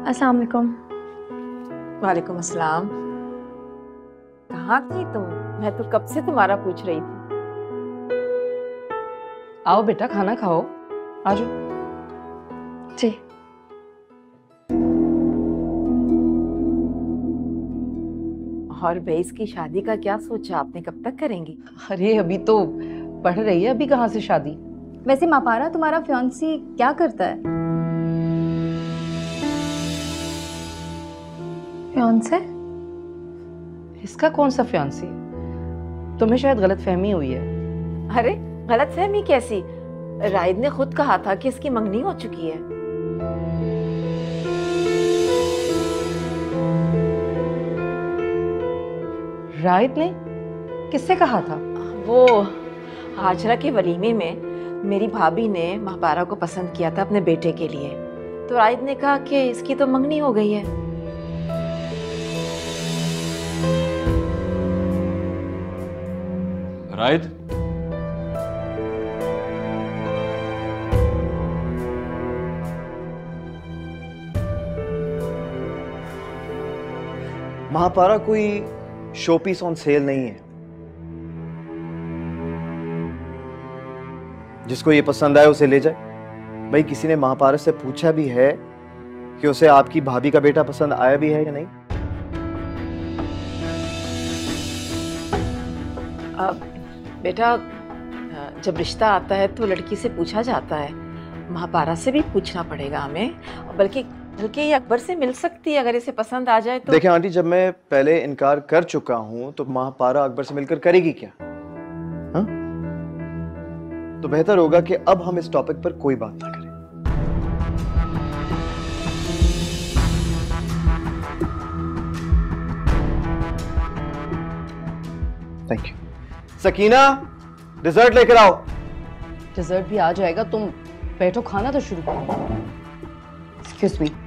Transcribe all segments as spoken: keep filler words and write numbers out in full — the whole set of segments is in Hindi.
अस्सलाम वालेकुम। वालेकुम अस्सलाम। कहाँ थी तुम? मैं तो कब से तुम्हारा पूछ रही थी। आओ बेटा खाना खाओ, आ जाओ। जी। और बेस की शादी का क्या सोचा आपने, कब तक करेंगी? अरे अभी तो पढ़ रही है, अभी कहाँ से शादी। वैसे मापारा तुम्हारा फियांसी क्या करता है? फियांसे? इसका कौन सा फियांसी है? तुम्हें शायद गलत फहमी हुई है। अरे गलत फहमी कैसी? राइद ने खुद कहा था कि इसकी मंगनी हो चुकी है। राइद ने किससे कहा था? वो हाजरा के वलीमे में मेरी भाभी ने महापारा को पसंद किया था अपने बेटे के लिए, तो राइद ने कहा कि इसकी तो मंगनी हो गई है। राइद, महापारा कोई शोपीस ऑन सेल नहीं है। जिसको ये पसंद आए उसे ले जाए। भाई किसी ने महापारा से पूछा भी है कि उसे आपकी भाभी का बेटा पसंद आया भी है या नहीं? अब बेटा जब रिश्ता आता है तो लड़की से पूछा जाता है, महापारा से भी पूछना पड़ेगा हमें, बल्कि बल्कि ये अकबर से मिल सकती है अगर इसे पसंद आ जाए तो। देखिए आंटी, जब मैं पहले इनकार कर चुका हूं तो महापारा अकबर से मिलकर करेगी क्या? हा? तो बेहतर होगा कि अब हम इस टॉपिक पर कोई बात ना करें। Thank you. सकीना, डिजर्ट लेकर आओ। डिजर्ट भी आ जाएगा, तुम बैठो खाना तो शुरू करो। Excuse me.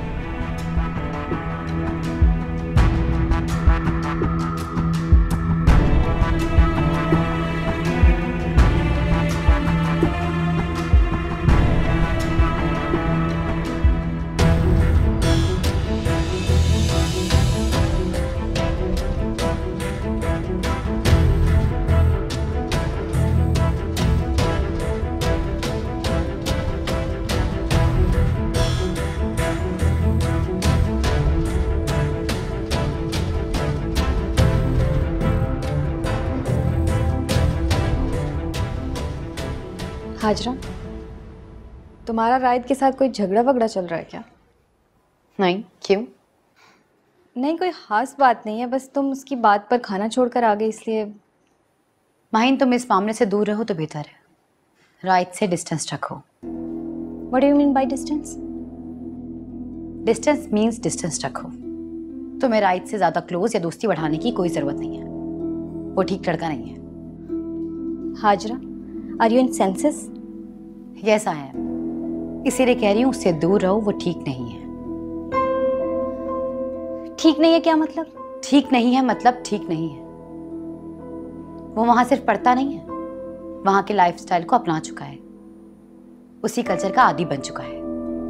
हाजरा, तुम्हारा राइद के साथ कोई झगड़ा वगड़ा चल रहा है क्या? नहीं, क्यों? नहीं, कोई खास बात नहीं है, बस तुम उसकी बात पर खाना छोड़कर आ गई इसलिए। माहिन, तुम इस मामले से दूर रहो तो बेहतर है। राइद से डिस्टेंस रखो। What do you mean by distance? Distance means distance रखो। तुम्हें राइद से ज्यादा क्लोज या दोस्ती बढ़ाने की कोई जरूरत नहीं है। वो ठीक लड़का नहीं है। Hajra, are you in senses? Yes I am. इसीलिए कह रही हूँ उससे दूर रहो, वो ठीक नहीं है। ठीक नहीं है क्या मतलब? ठीक नहीं है मतलब ठीक नहीं है। वो वहां सिर्फ पढ़ता नहीं है, वहां के लाइफस्टाइल को अपना चुका है, उसी कल्चर का आदी बन चुका है।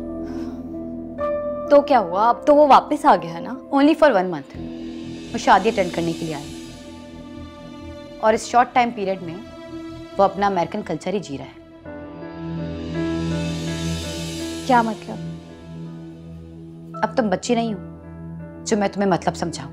तो क्या हुआ, अब तो वो वापस आ गया है ना? Only for one month. वो शादी अटेंड करने के लिए आई और इस शॉर्ट टाइम पीरियड में वो अपना अमेरिकन कल्चर ही जी रहा है। क्या मतलब? अब तुम बच्ची नहीं हो जो मैं तुम्हें मतलब समझाऊं।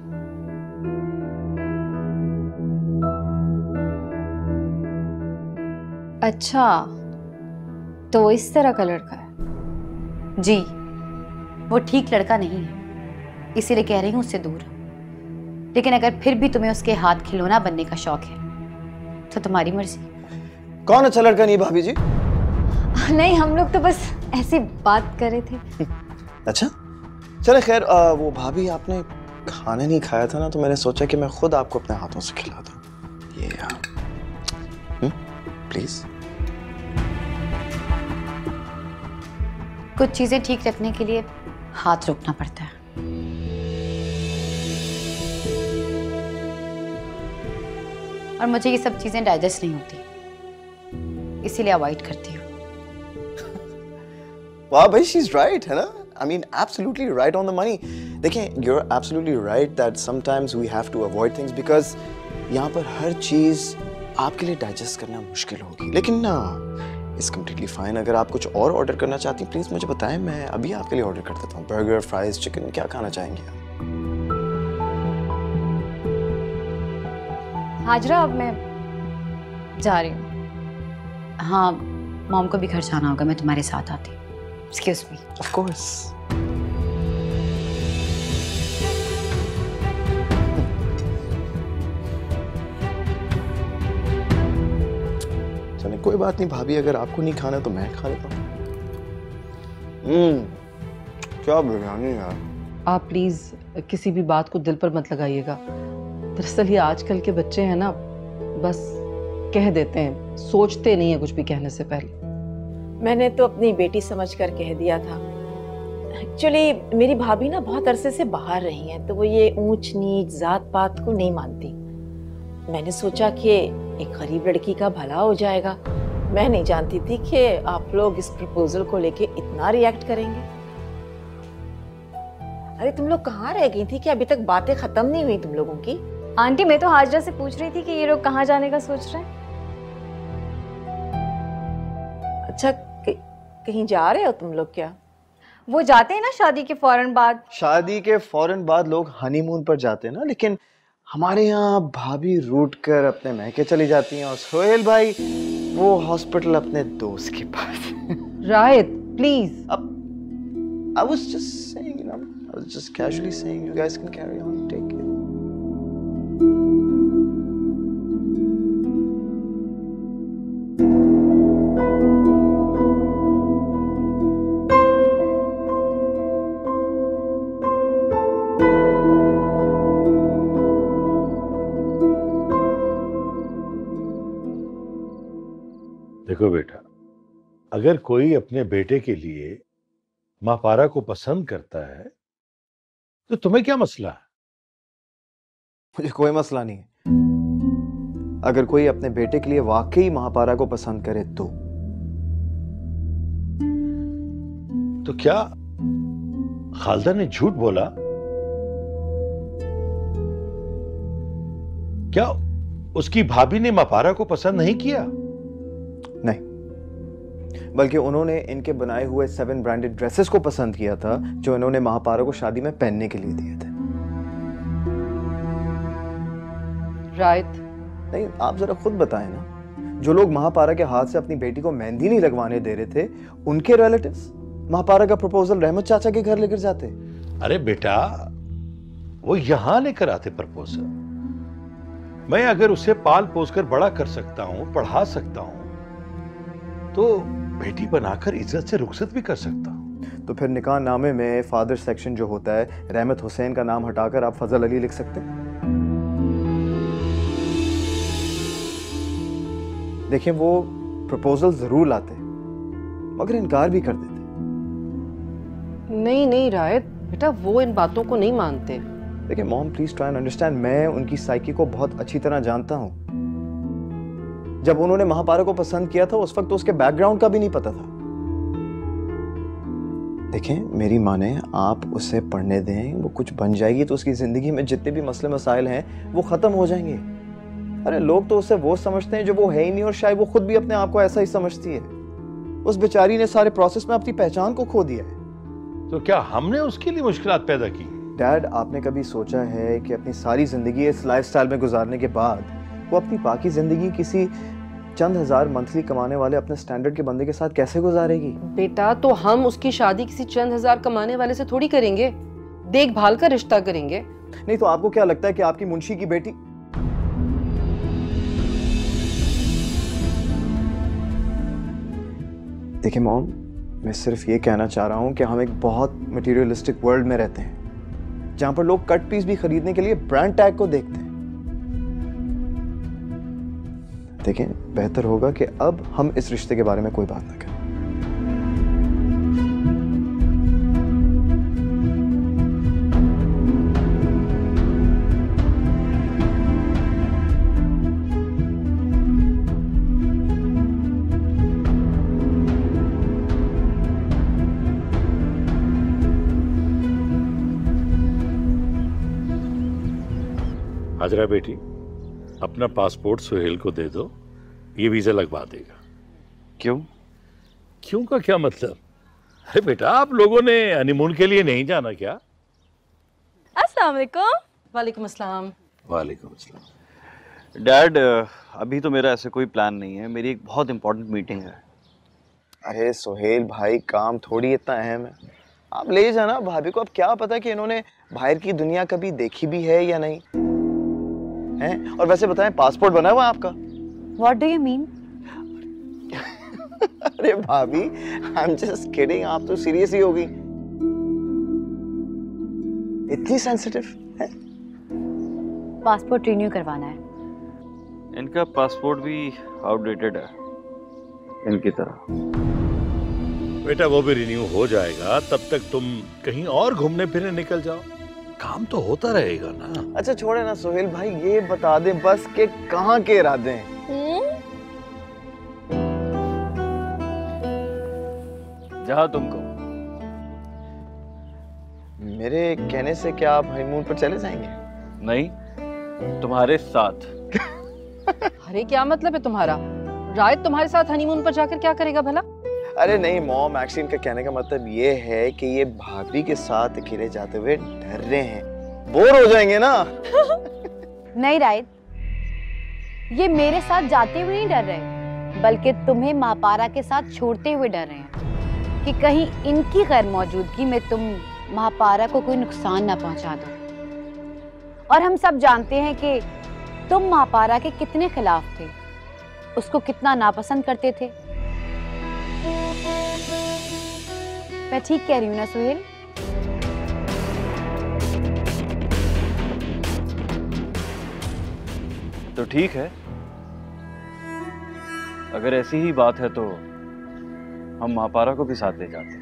अच्छा, तो वो इस तरह का लड़का है? जी, वो ठीक लड़का नहीं है, इसीलिए कह रही हूं उससे दूर। लेकिन अगर फिर भी तुम्हें उसके हाथ खिलौना बनने का शौक है तो तुम्हारी मर्जी। कौन अच्छा लड़का नहीं भाभी जी? नहीं, हम लोग तो बस ऐसी बात कर रहे थे। अच्छा चले खैर, वो भाभी आपने खाना नहीं खाया था ना, तो मैंने सोचा कि मैं खुद आपको अपने हाथों से खिला दूं। ये प्लीज। कुछ चीजें ठीक रखने के लिए हाथ रोकना पड़ता है। और मुझे ये सब चीजें डाइजेस्ट नहीं होती, इसीलिए अवॉइड करती हूँ। वाह भाई, शी इज राइट, है ना? I mean, absolutely right on the money. देखें, you're absolutely right that sometimes we have to avoid things because यहाँ पर हर चीज़ आपके लिए डाइजेस्ट करना मुश्किल होगी. लेकिन ना, it's completely fine. अगर आप कुछ और ऑर्डर करना चाहती हैं, प्लीज मुझे बताएं, मैं अभी आपके लिए ऑर्डर कर देता हूँ. बर्गर, फ्राइज, चिकन, क्या खाना चाहेंगे आप? हाजरा, अब मैं जा रही हूँ. हाँ, मॉम को भी घर जाना होगा, मैं तुम्हारे साथ आती हूँ. Excuse me. Of course. चलिए, कोई बात नहीं भाभी, अगर आपको नहीं खाना तो मैं खा लेता हूँ. हम्म, क्या बिरयानी यार. आप प्लीज किसी भी बात को दिल पर मत लगाइएगा. दरअसल ये आजकल के बच्चे हैं ना, बस कह देते हैं, सोचते नहीं है कुछ भी कहने से पहले. मैंने तो अपनी बेटी समझकर कह दिया था. एक्चुअली मेरी भाभी ना बहुत अरसे से बाहर रही हैं, तो वो ये ऊंच नीच जात पात को नहीं मानती. मैंने सोचा कि एक गरीब लड़की का भला हो जाएगा. मैं नहीं जानती थी कि आप लोग इस प्रपोजल को लेके इतना रिएक्ट करेंगे. अरे तुम लोग कहाँ रह गई थी कि अभी तक बातें खत्म नहीं हुई तुम लोगों की? आंटी, मैं तो हाजरा से पूछ रही थी कि ये लोग कहाँ जाने का सोच रहे हैं. अच्छा, कहीं जा रहे हो तुम लोग क्या? वो जाते हैं ना शादी के फौरन बाद. शादी के फौरन बाद लोग हनीमून पर जाते हैं ना, लेकिन हमारे यहाँ भाभी रूट कर अपने मैके चली जाती हैं और सोहेल भाई वो हॉस्पिटल अपने दोस्त के पास. राहित, प्लीज. अब I was just saying, you know, I was just casually saying, you guys can carry on, take it. देखो बेटा, अगर कोई अपने बेटे के लिए महापारा को पसंद करता है तो तुम्हें क्या मसला है? मुझे कोई मसला नहीं है. अगर कोई अपने बेटे के लिए वाकई महापारा को पसंद करे तो तो क्या खालदा ने झूठ बोला? क्या उसकी भाभी ने महापारा को पसंद नहीं किया? नहीं, बल्कि उन्होंने इनके बनाए हुए सेवन ब्रांडेड ड्रेसेस को पसंद किया था जो इन्होंने महापारा को शादी में पहनने के लिए दिए थे. राइट. नहीं, आप जरा खुद बताएं ना, जो लोग महापारा के हाथ से अपनी बेटी को मेहंदी नहीं लगवाने दे रहे थे, उनके रिलेटिव्स महापारा का प्रपोजल रहमत चाचा के घर लेकर जाते. अरे बेटा, वो यहां लेकर आते प्रपोजल. मैं अगर उसे पाल पोस कर बड़ा कर सकता हूं, पढ़ा सकता हूं, तो बेटी बनाकर इज्जत से रुखसत भी कर सकता हूं. तो फिर निकाह नामे में फादर सेक्शन जो होता है, रहमत हुसैन का नाम हटाकर आप फजल अली लिख सकते हैं. देखिए, वो प्रपोजल जरूर लाते मगर इनकार भी कर देते. नहीं नहीं राहित बेटा, वो इन बातों को नहीं मानते. देखिए mom, please try and understand. मैं उनकी साइकी को बहुत अच्छी तरह जानता हूं. जब उन्होंने महापारा को पसंद किया था, उस वक्त तो उसके बैकग्राउंड का भी नहीं पता था. देखें, मेरी माने, आप उसे पढ़ने दें, वो कुछ बन जाएगी तो उसकी जिंदगी में जितने भी मसले मसाइल हैं वो खत्म हो जाएंगे. अरे लोग तो उसे वो समझते हैं जो वो है ही नहीं, और शायद वो खुद भी अपने आप को ऐसा ही समझती है. उस बेचारी ने सारे प्रोसेस में अपनी पहचान को खो दिया है. तो क्या हमने उसके लिए मुश्किलात पैदा की? डैड, आपने कभी सोचा है कि अपनी सारी जिंदगी इस लाइफस्टाइल में गुजारने के बाद वो अपनी बाकी जिंदगी किसी चंद हजार मंथली कमाने वाले अपने स्टैंडर्ड के बंदे के साथ कैसे गुजारेगी? बेटा, तो हम उसकी शादी किसी चंद हजार कमाने वाले से थोड़ी करेंगे, देखभाल का रिश्ता करेंगे. नहीं तो आपको क्या लगता है कि आपकी मुंशी की बेटी? देखिए मॉम, मैं सिर्फ ये कहना चाह रहा हूं कि हम एक बहुत मटेरियलिस्टिक वर्ल्ड में रहते हैं, जहां पर लोग कट पीस भी खरीदने के लिए ब्रांड टैग को देखते हैं. देखें, बेहतर होगा कि अब हम इस रिश्ते के बारे में कोई बात ना करें. हाजरा बेटी, अपना पासपोर्ट सुहेल को दे दो, ये वीजा लगवा देगा। क्यों? क्यों का क्या मतलब? अरे बेटा, आप लोगों ने हनीमून के लिए नहीं जाना क्या? अस्सलाम वालेकुम। वालेकुम अस्सलाम। वालेकुम अस्सलाम। डैड, अभी तो मेरा ऐसे कोई प्लान नहीं है, मेरी एक बहुत इंपॉर्टेंट मीटिंग है। अरे सुहेल भाई, काम थोड़ी इतना अहम है, आप ले जाना भाभी को। अब क्या पता कि इन्होंने बाहर की दुनिया कभी देखी भी है या नहीं है। और वैसे बताएं, पासपोर्ट बना हुआ है आपका? What do you mean? अरे भाभी, आई एम जस्ट किडिंग, आप तो सीरियस ही होगी। इतनी सेंसिटिव है? पासपोर्ट रिन्यू करवाना है। इनका पासपोर्ट भी आउटडेटेड है, इनकी तरह। बेटा, वो भी रिन्यू हो जाएगा, तब तक तुम कहीं और घूमने फिरने निकल जाओ, काम तो होता रहेगा ना। अच्छा छोड़े ना सुहेल भाई, ये बता दे बस कि कहाँ के इरादे हैं? जहां तुम कहो। मेरे कहने से क्या आप हनीमून पर चले जाएंगे? नहीं, तुम्हारे साथ। अरे क्या मतलब है तुम्हारा? रायत तुम्हारे साथ हनीमून पर जाकर क्या करेगा भला? अरे नहीं मॉम, एक्चुअली इनका कहने का मतलब ये है कि ये भाभी के साथ अकेले जाते हुए डर रहे हैं, बोर हो जाएंगे ना। नहीं रायत, ये मेरे साथ जाते हुए नहीं डर रहे, बल्कि तुम्हें महापारा के साथ छोड़ते हुए डर रहे हैं कि कहीं इनकी गैर मौजूदगी में तुम महापारा को कोई नुकसान ना पहुंचा दो। और हम सब जानते हैं कि तुम महापारा के कितने खिलाफ थे, उसको कितना नापसंद करते थे। मैं ठीक कह रही हूँ ना सुहेल? तो ठीक है, अगर ऐसी ही बात है तो हम महापारा को भी साथ ले जाते हैं।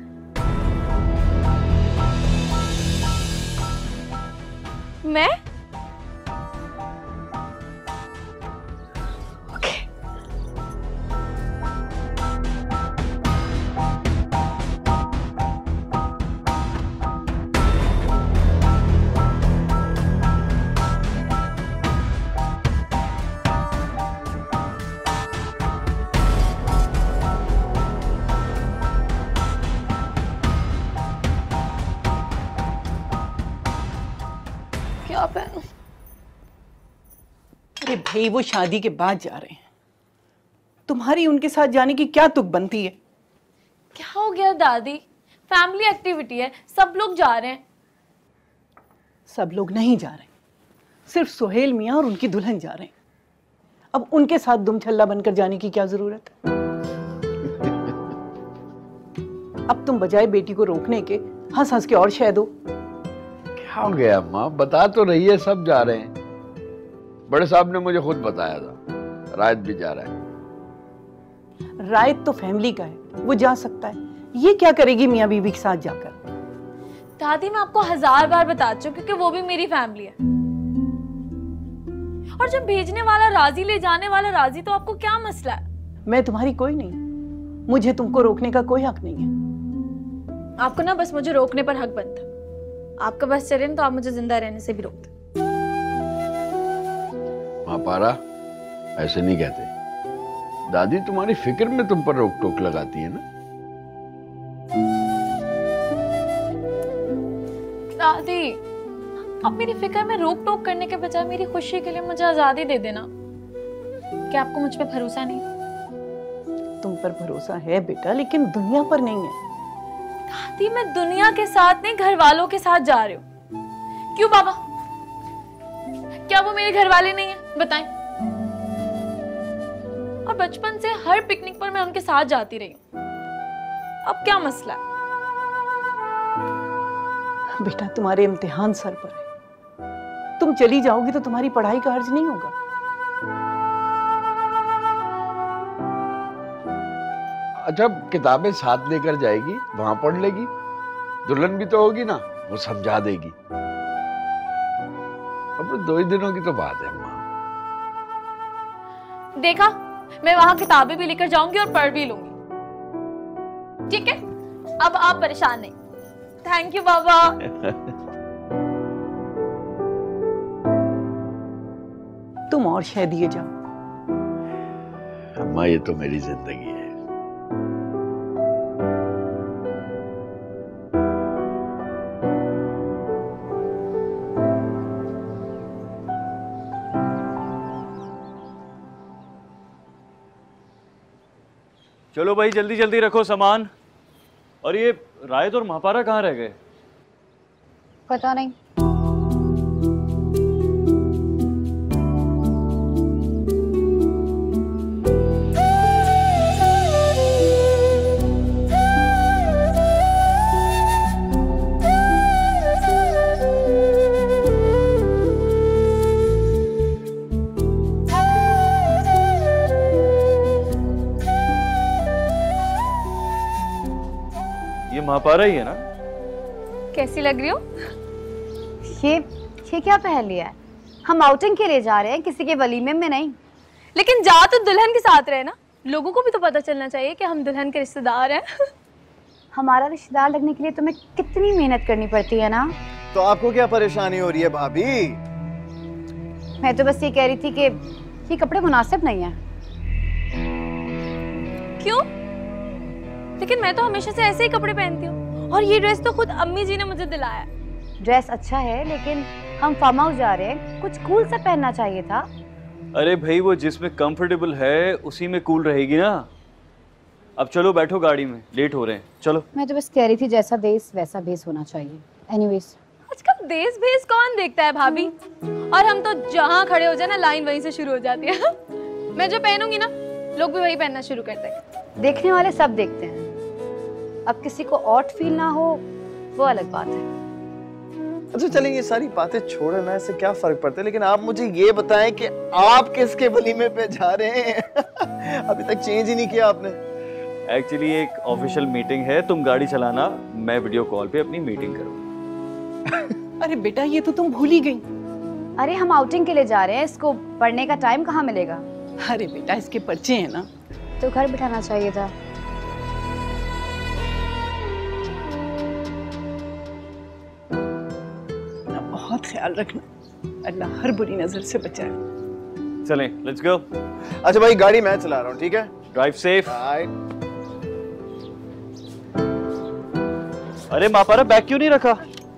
मैं? क्या पहनूं? अरे भाई, वो शादी के बाद जा रहे हैं, तुम्हारी उनके साथ जाने की क्या तुक बनती है? क्या हो गया दादी? फैमिली एक्टिविटी है, सब लोग जा रहे हैं। सब लोग नहीं जा रहे, सिर्फ सुहेल मियां और उनकी दुल्हन जा रहे हैं। अब उनके साथ दुम छल्ला बनकर जाने की क्या जरूरत है? अब तुम बजाय बेटी को रोकने के हंस हंस के और शह दो। क्या हो गया अम्मा? बता तो रही है सब जा रहे हैं। बड़े साहब ने मुझे खुद बताया था, रायत भी जा रहा है। रायत तो फैमिली का है, वो जा सकता है। ये क्या करेगी मियां बीवी के साथ जाकर? दादी, मैं आपको हजार बार बता चुकी हूँ कि वो भी मेरी फैमिली है। और जब भेजने वाला राजी, ले जाने वाला राजी, तो आपको क्या मसला है? मैं तुम्हारी कोई नहीं, मुझे तुमको रोकने का कोई हक नहीं है। आपको ना बस मुझे रोकने पर हक बनता। आपका बस चले तो आप मुझे जिंदा रहने से भी रोकते। महापारा, ऐसे नहीं कहते। दादी तुम्हारी फिक्र में तुम पर रोक टोक लगाती है ना। दादी, अब मेरी फिक्र में रोक टोक करने के बजाय मेरी खुशी के लिए मुझे आजादी दे देना। क्या आपको मुझ पे भरोसा नहीं? तुम पर भरोसा है बेटा, लेकिन दुनिया पर नहीं है। दादी, मैं दुनिया के साथ नहीं, घर वालों के साथ जा रही हूँ। क्यों बाबा? क्या वो मेरे घर वाले नहीं है? बताएं। और बचपन से हर पिकनिक पर मैं उनके साथ जाती रही हूँ। अब क्या मसला है? बेटा, तुम्हारे इम्तिहान सर पर है, तुम चली जाओगी तो तुम्हारी पढ़ाई का अर्ज नहीं होगा। अच्छा, किताबें साथ लेकर जाएगी, वहां पढ़ लेगी। दुल्हन भी तो होगी ना, वो समझा देगी। अब दो ही दिनों की तो बात है अम्मा। देखा, मैं वहां किताबें भी लेकर जाऊंगी और पढ़ भी लूंगी। ठीक है, अब आप परेशान नहीं। थैंक यू बाबा। तुम और शह दिए जाओ। अम्मा ये तो मेरी जिंदगी है। चलो भाई जल्दी जल्दी रखो सामान। और ये रायत और महापारा कहाँ रह गए? पता नहीं। ये महापारा ही है ना? कैसी लग रही हो? ये ये क्या पहन लिया है? हम आउटिंग के लिए जा रहे हैं, किसी के वलीमे में नहीं। लेकिन जा तो दुल्हन के साथ रहे ना, लोगों को भी तो पता चलना चाहिए कि हम दुल्हन के रिश्तेदार हैं। हमारा रिश्तेदार लगने के लिए तुम्हें कितनी मेहनत करनी पड़ती है ना। तो आपको क्या परेशानी हो रही है भाभी? मैं तो बस ये कह रही थी कि ये कपड़े मुनासिब नहीं है। क्यों? लेकिन मैं तो हमेशा से ऐसे ही कपड़े पहनती हूँ, और ये ड्रेस तो खुद अम्मी जी ने मुझे दिलाया। ड्रेस अच्छा है, लेकिन हम फार्म हाउस जा रहे हैं, कुछ कूल सा पहनना चाहिए था। अरे भाई वो जिसमें कंफर्टेबल है उसी में कूल रहेगी ना। अब चलो बैठो गाड़ी में, लेट हो रहे हैं, चलो। मैं तो बस कह रही थी जैसा देश वैसा भेस होना चाहिए। एनीवेज, आजकल देश भेस कौन देखता है भाभी? और हम तो जहाँ खड़े हो जाए ना, लाइन वहीं से शुरू हो जाती है। मैं जो पहनूंगी ना, लोग भी वही पहनना शुरू करते हैं। देखने वाले सब देखते हैं, अब किसी को ऑट फील ना हो वो अलग बात है। अच्छा चलें, ये सारी बातें छोड़े ना, इससे क्या फर्क पड़ता है। लेकिन आप मुझे ये बताएं कि आप किसके वलीमे पे जा रहे हैं? अभी तक चेंज ही नहीं किया आपने। एक्चुअली एक ऑफिशियल मीटिंग है, तुम गाड़ी चलाना, मैं वीडियो कॉल पे अपनी मीटिंग करूंगा। अरे बेटा ये तो तुम भूल ही गई। अरे हम आउटिंग के लिए जा रहे हैं, इसको पढ़ने का टाइम कहाँ मिलेगा? अरे बेटा इसके पर्चे हैं ना। तो घर बिठाना चाहिए था। बहुत ख्याल रखना, अल्लाह हर बुरी नजर से बचाए। चलें, लेट्स गो। अच्छा भाई गाड़ी मैं चला रहा हूँ, ठीक है? Drive safe. बाय। अरे महापारा बैग क्यों नहीं रखा?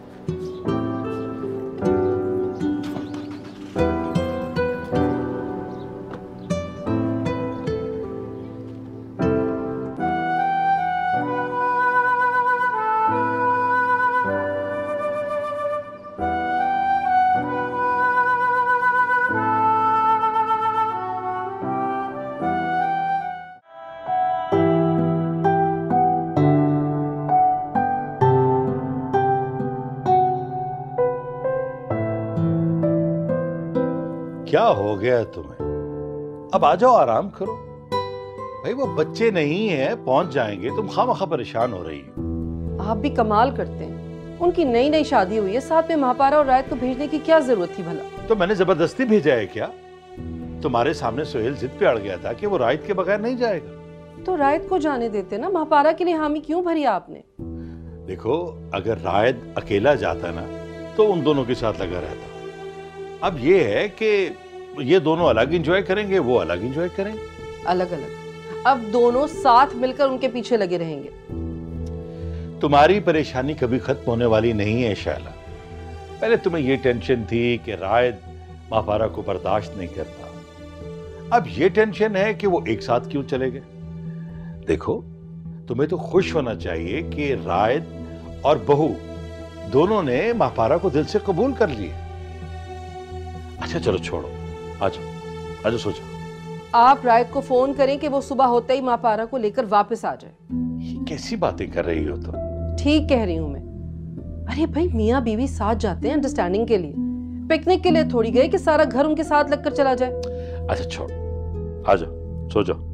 क्या हो गया तुम्हें? अब आ जाओ, आराम करो। भाई वो बच्चे नहीं है, पहुंच जाएंगे, तुम खामखा परेशान हो रही हो। आप भी कमाल करते हैं। उनकी नई नई शादी हुई है, साथ में महापारा और रायत को भेजने की क्या जरूरत थी भला? तो मैंने जबरदस्ती भेजा है क्या? तुम्हारे सामने सोहेल जिद पे अड़ गया था कि वो रायत के बगैर नहीं जाएगा। तो रायत को जाने देते ना, महापारा के लिए हामी क्यों भरी आपने? देखो, अगर रायत अकेला जाता ना तो उन दोनों के साथ लगा रहता। अब ये है कि ये दोनों अलग एंजॉय करेंगे, वो अलग एंजॉय करेंगे। अलग अलग? अब दोनों साथ मिलकर उनके पीछे लगे रहेंगे। तुम्हारी परेशानी कभी खत्म होने वाली नहीं है शैला। पहले तुम्हें ये टेंशन थी कि रायत महापारा को बर्दाश्त नहीं करता, अब ये टेंशन है कि वो एक साथ क्यों चले गए। देखो, तुम्हें तो खुश होना चाहिए कि रायत और बहू दोनों ने महापारा को दिल से कबूल कर लिया। अच्छा चलो छोड़ो, आ जाओ, आ जाओ, सो जाओ। आप रायत को फोन करें कि वो सुबह होते ही महापारा को लेकर वापस आ जाए। ये कैसी बातें कर रही हो तुम? ठीक कह रही हूं मैं। अरे भाई, मियाँ बीवी साथ जाते हैं अंडरस्टैंडिंग के लिए, पिकनिक के लिए थोड़ी गए कि सारा घर उनके साथ लगकर चला जाए। अच्छा छोड़ो, आ जाओ, सो जाओ।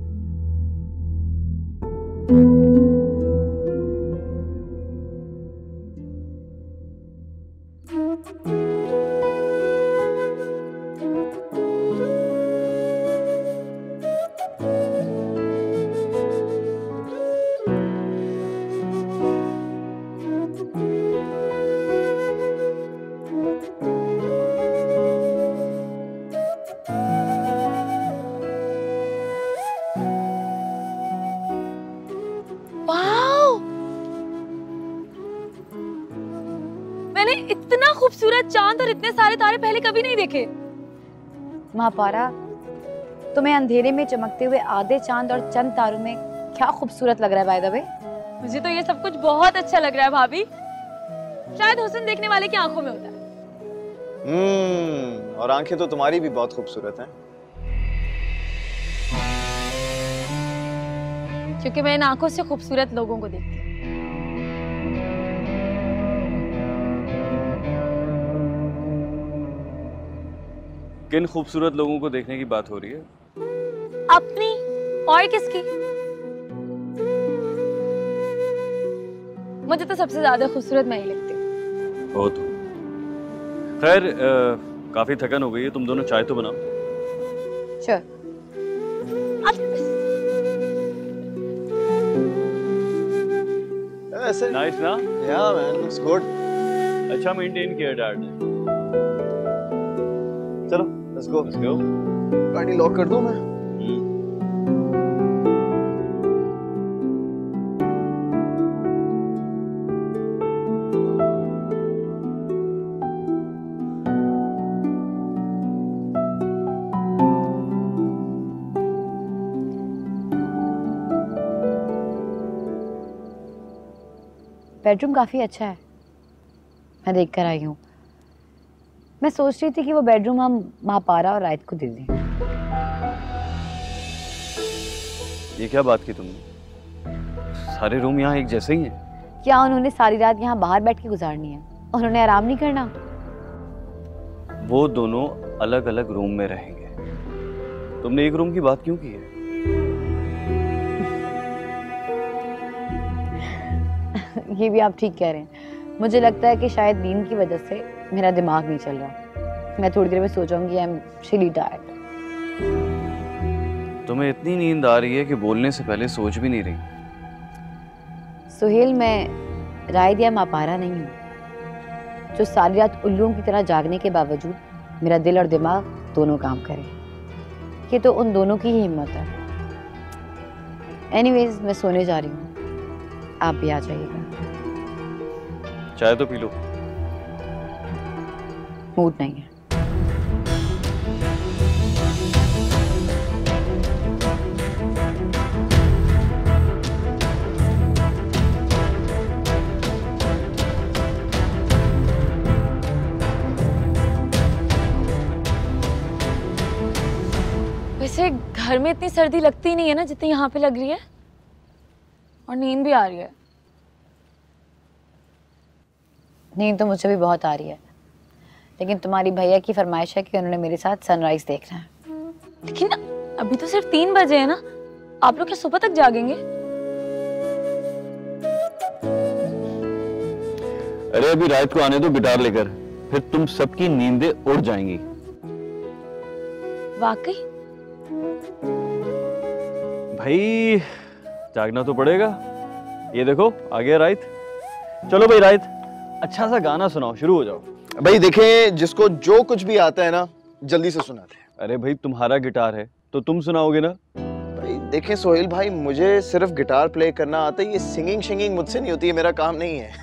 मैंने इतना खूबसूरत चांद और इतने सारे तारे पहले कभी नहीं देखे। महापारा, तुम्हें अंधेरे में चमकते हुए आधे चांद और चंद तारों में क्या खूबसूरत लग रहा है बाय द वे। मुझे तो ये सब कुछ बहुत अच्छा लग रहा है भाभी। शायद हुस्न देखने वाले की आंखों में होता है। हम्म, और आंखें तो तुम्हारी भी बहुत खूबसूरत हैं। क्योंकि मैं इन आंखों से खूबसूरत लोगों को देखती हूँ। किन खूबसूरत लोगों को देखने की बात हो रही है? अपनी और किसकी? मुझे तो सबसे ज्यादा खूबसूरत मैं ही लगती हूँ। हो तो खैर, अ, काफी थकन हो गई है, तुम दोनों चाय तो बनाओ। Sure. नाइस ना? Yeah, man, looks good. अच्छा मेंटेन किया डैड ने। चलो, let's go. Let's go. गाड़ी लॉक कर दूं मैं? बेडरूम काफी अच्छा है, मैं देख कर आई हूँ। मैं सोच रही थी कि वो बेडरूम हम महापारा और रायत को दे दें। ये क्या बात की तुमने? सारे रूम यहाँ एक जैसे ही हैं। क्या उन्होंने सारी रात यहाँ बाहर बैठ के गुजारनी है? उन्होंने आराम नहीं करना? वो दोनों अलग अलग रूम में रहेंगे। तुमने एक रूम की बात क्यों की है? ये भी आप ठीक कह रहे हैं। मुझे लगता है कि शायद नींद की वजह से मेरा दिमाग नहीं चल रहा। मैं थोड़ी देर में सो जाऊंगी। I am really tired. तुम्हें इतनी नींद आ रही है कि बोलने से पहले सोच भी नहीं रही। सुहेल, मैं रायत या महापारा नहीं हूँ जो सारी रात उल्लुओं की तरह जागने के बावजूद मेरा दिल और दिमाग दोनों काम करे। ये तो उन दोनों की ही हिम्मत है। एनीवेज, मैं सोने जा रही हूँ, आप भी आ जाइएगा। चाय तो पी लो। मूड नहीं है। वैसे घर में इतनी सर्दी लगती नहीं है ना जितनी यहाँ पे लग रही है, और नींद भी आ रही है। नींद तो मुझे भी बहुत आ रही है, लेकिन तुम्हारी भैया की फरमाइश है कि उन्होंने मेरे साथ सनराइज देखना है। लेकिन अभी तो सिर्फ तीन बजे है ना, आप लोग क्या सुबह तक जागेंगे? अरे अभी रात को आने दो गिटार लेकर, फिर तुम सबकी नींदें उड़ जाएंगी। वाकई? भाई जागना तो पड़ेगा। ये देखो आ गया रायत। चलो भाई रायत, अच्छा सा गाना सुनाओ, शुरू हो जाओ। भाई देखें, जिसको जो कुछ भी आता है ना जल्दी से सुनाते हैं। अरे भाई तुम्हारा गिटार है तो तुम सुनाओगे ना। भाई देखें सोहेल भाई, मुझे सिर्फ गिटार प्ले करना आता है, ये सिंगिंग शिंगिंग मुझसे नहीं होती है, मेरा काम नहीं है।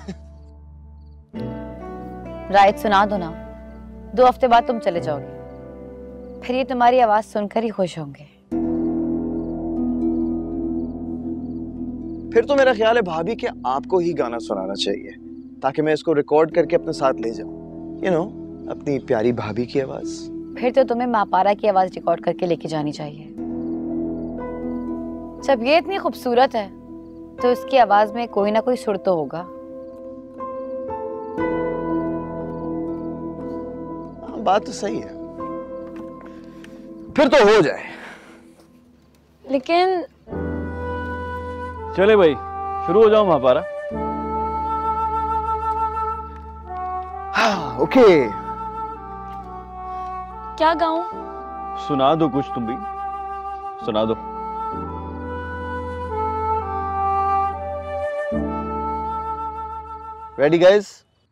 रायत सुना दो ना, दो हफ्ते बाद तुम चले जाओगे, फिर ये तुम्हारी आवाज सुनकर ही खुश होंगे। फिर तो मेरा ख्याल है भाभी कि आपको ही गाना सुनाना चाहिए, ताकि मैं इसको रिकॉर्ड करके अपने साथ ले जाऊं। यू नो, अपनी प्यारी भाभी की आवाज। फिर तो तुम्हें महापारा की आवाज रिकॉर्ड करके लेके जानी चाहिए। जब ये इतनी खूबसूरत है तो इसकी आवाज में कोई ना कोई सुर तो होगा। बात तो सही है, फिर तो हो जाए। लेकिन चले भाई, शुरू हो जाओ महापारा। हाँ, ओके। क्या गाऊं? सुना दो कुछ, तुम भी सुना दो। Ready guys?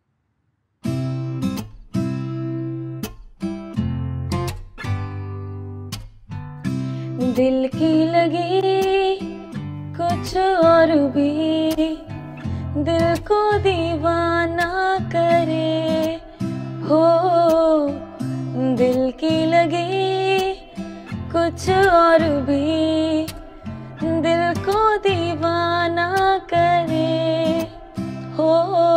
दिल की लगी कुछ और भी, दिल को दीवाना करे, कुछ और भी दिल को दीवाना करे हो।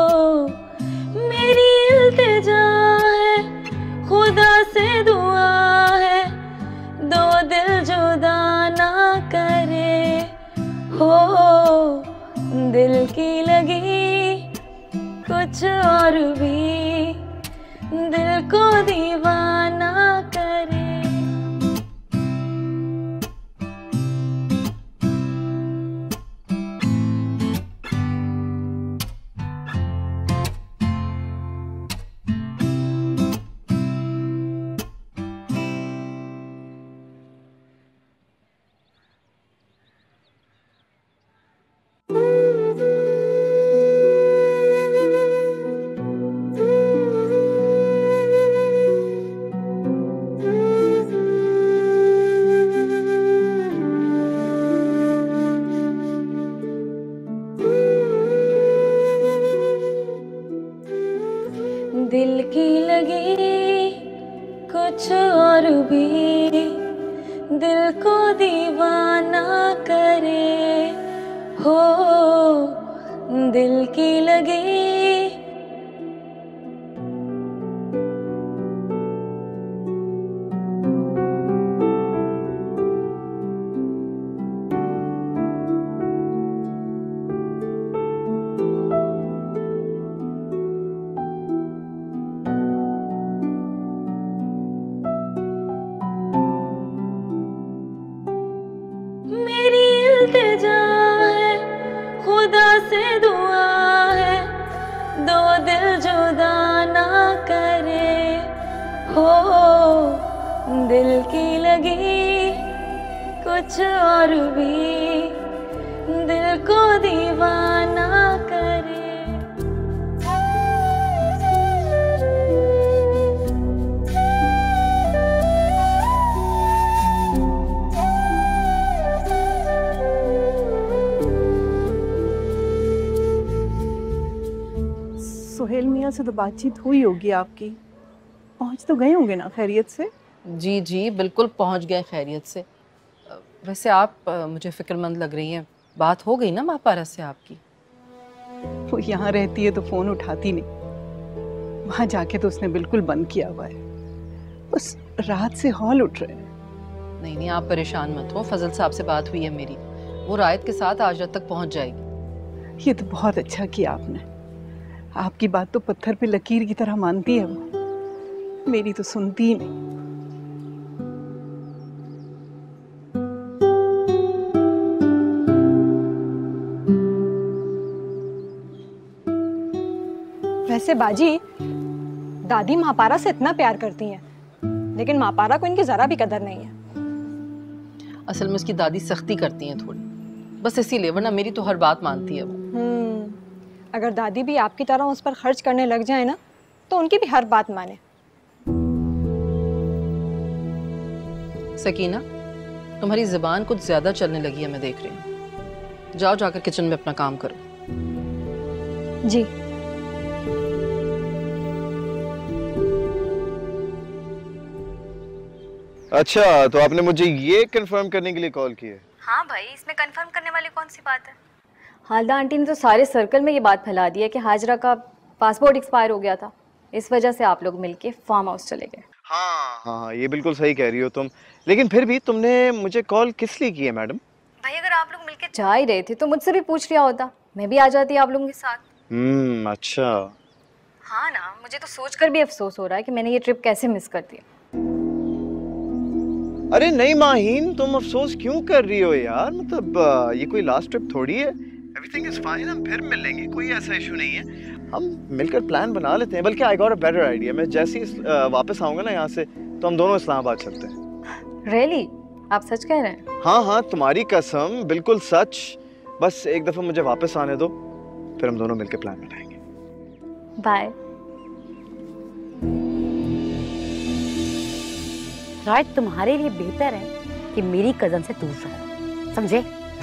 मेरी इल्तिजा है, खुदा से दुआ है, दो दिल जुदा ना करे हो। दिल की लगी कुछ और भी दिल को दीवाना करे। दिल की लगी कुछ और भी दिल को दीवाना करे हो। दिल की लगी से दुआ है, दो दिल जुदा ना करे हो। दिल की लगी कुछ और भी दिल को दीवाना करे। सुहेल मियाँ से तो बातचीत हुई होगी आपकी, पहुँच तो गए होंगे ना खैरियत से? जी जी बिल्कुल पहुंच गए खैरियत से। वैसे आप मुझे फ़िक्रमंद लग रही हैं, बात हो गई ना मापारा से आपकी? वो यहाँ रहती है तो फ़ोन उठाती नहीं, वहाँ जाके तो उसने बिल्कुल बंद किया हुआ है, बस रात से हौल उठ रहे हैं। नहीं नहीं आप परेशान मत हो, फजल साहब से बात हुई है मेरी, वो रायत के साथ आज रात तक पहुँच जाएगी। ये तो बहुत अच्छा किया आपने, आपकी बात तो पत्थर पे लकीर की तरह मानती है वो, मेरी तो सुनती ही नहीं। वैसे बाजी, दादी महापारा से इतना प्यार करती हैं, लेकिन महापारा को इनकी जरा भी कदर नहीं है। असल में उसकी दादी सख्ती करती हैं थोड़ी, बस इसीलिए, वरना मेरी तो हर बात मानती है वो। हम्म, अगर दादी भी आपकी तरह उस पर खर्च करने लग जाए ना, तो उनकी भी हर बात माने। सकीना, तुम्हारी जुबान कुछ ज्यादा चलने लगी है, मैं देख रही हूँ। जाओ जाकर किचन में अपना काम करो। जी। अच्छा, तो आपने मुझे ये कंफर्म करने के लिए कॉल की है? हाँ भाई, इसमें कंफर्म करने वाली कौन सी बात है। हालदा आंटी ने तो सारे सर्कल में ये बात फैला दी है कि हाजरा का पासपोर्ट एक्सपायर हो गया था, इस वजह से आप लोग मिलके फार्म हाउस चले गए। हाँ हाँ, ये बिल्कुल सही कह रही हो तुम, लेकिन फिर भी तुमने मुझे कॉल किस लिए की है मैडम? भाई अगर आप लोग मिलके जा ही रहे थे तो मुझसे भी पूछ लिया होता, मैं भी आ जाती आप लोगों के साथ। हम्म, अच्छा। हाँ ना, मुझे तो सोचकर भी अफसोस हो रहा है कि मैंने ये ट्रिप कैसे मिस कर दिया। अरे नहीं माहीन, तुम अफसोस क्यों कर रही हो यार, मतलब ये कोई लास्ट ट्रिप थोड़ी है, एवरीथिंग इज फाइन, हम फिर मिलेंगे, कोई ऐसा इशू नहीं है, हम मिलकर प्लान बना लेते हैं। बल्कि I got a better idea, मैं जैसे ही वापस आऊंगा ना यहाँ से, तो हम दोनों इस्लामाबाद चलते हैं। रियली? आप सच कह रहे हैं? हाँ हाँ, तुम्हारी कसम, बिल्कुल सच। बस एक दफा मुझे वापस आने दो, फिर हम दोनों मिलकर प्लान बनाएंगे। बाय। राइट, तुम्हारे लिए बेहतर है कि मेरी कजन से दूर रहो, समझे?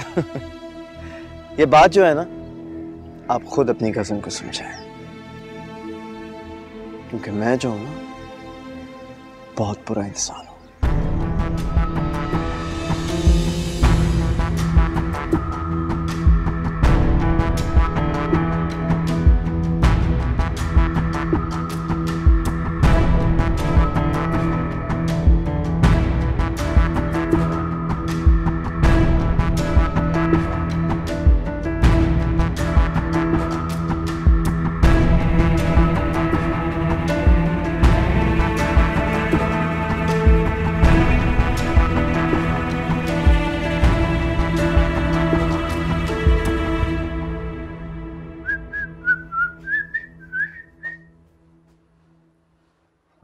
ये बात जो है ना, आप खुद अपनी कजन को समझाएं, क्योंकि मैं जो हूं ना, बहुत बुरा इंसान हूं।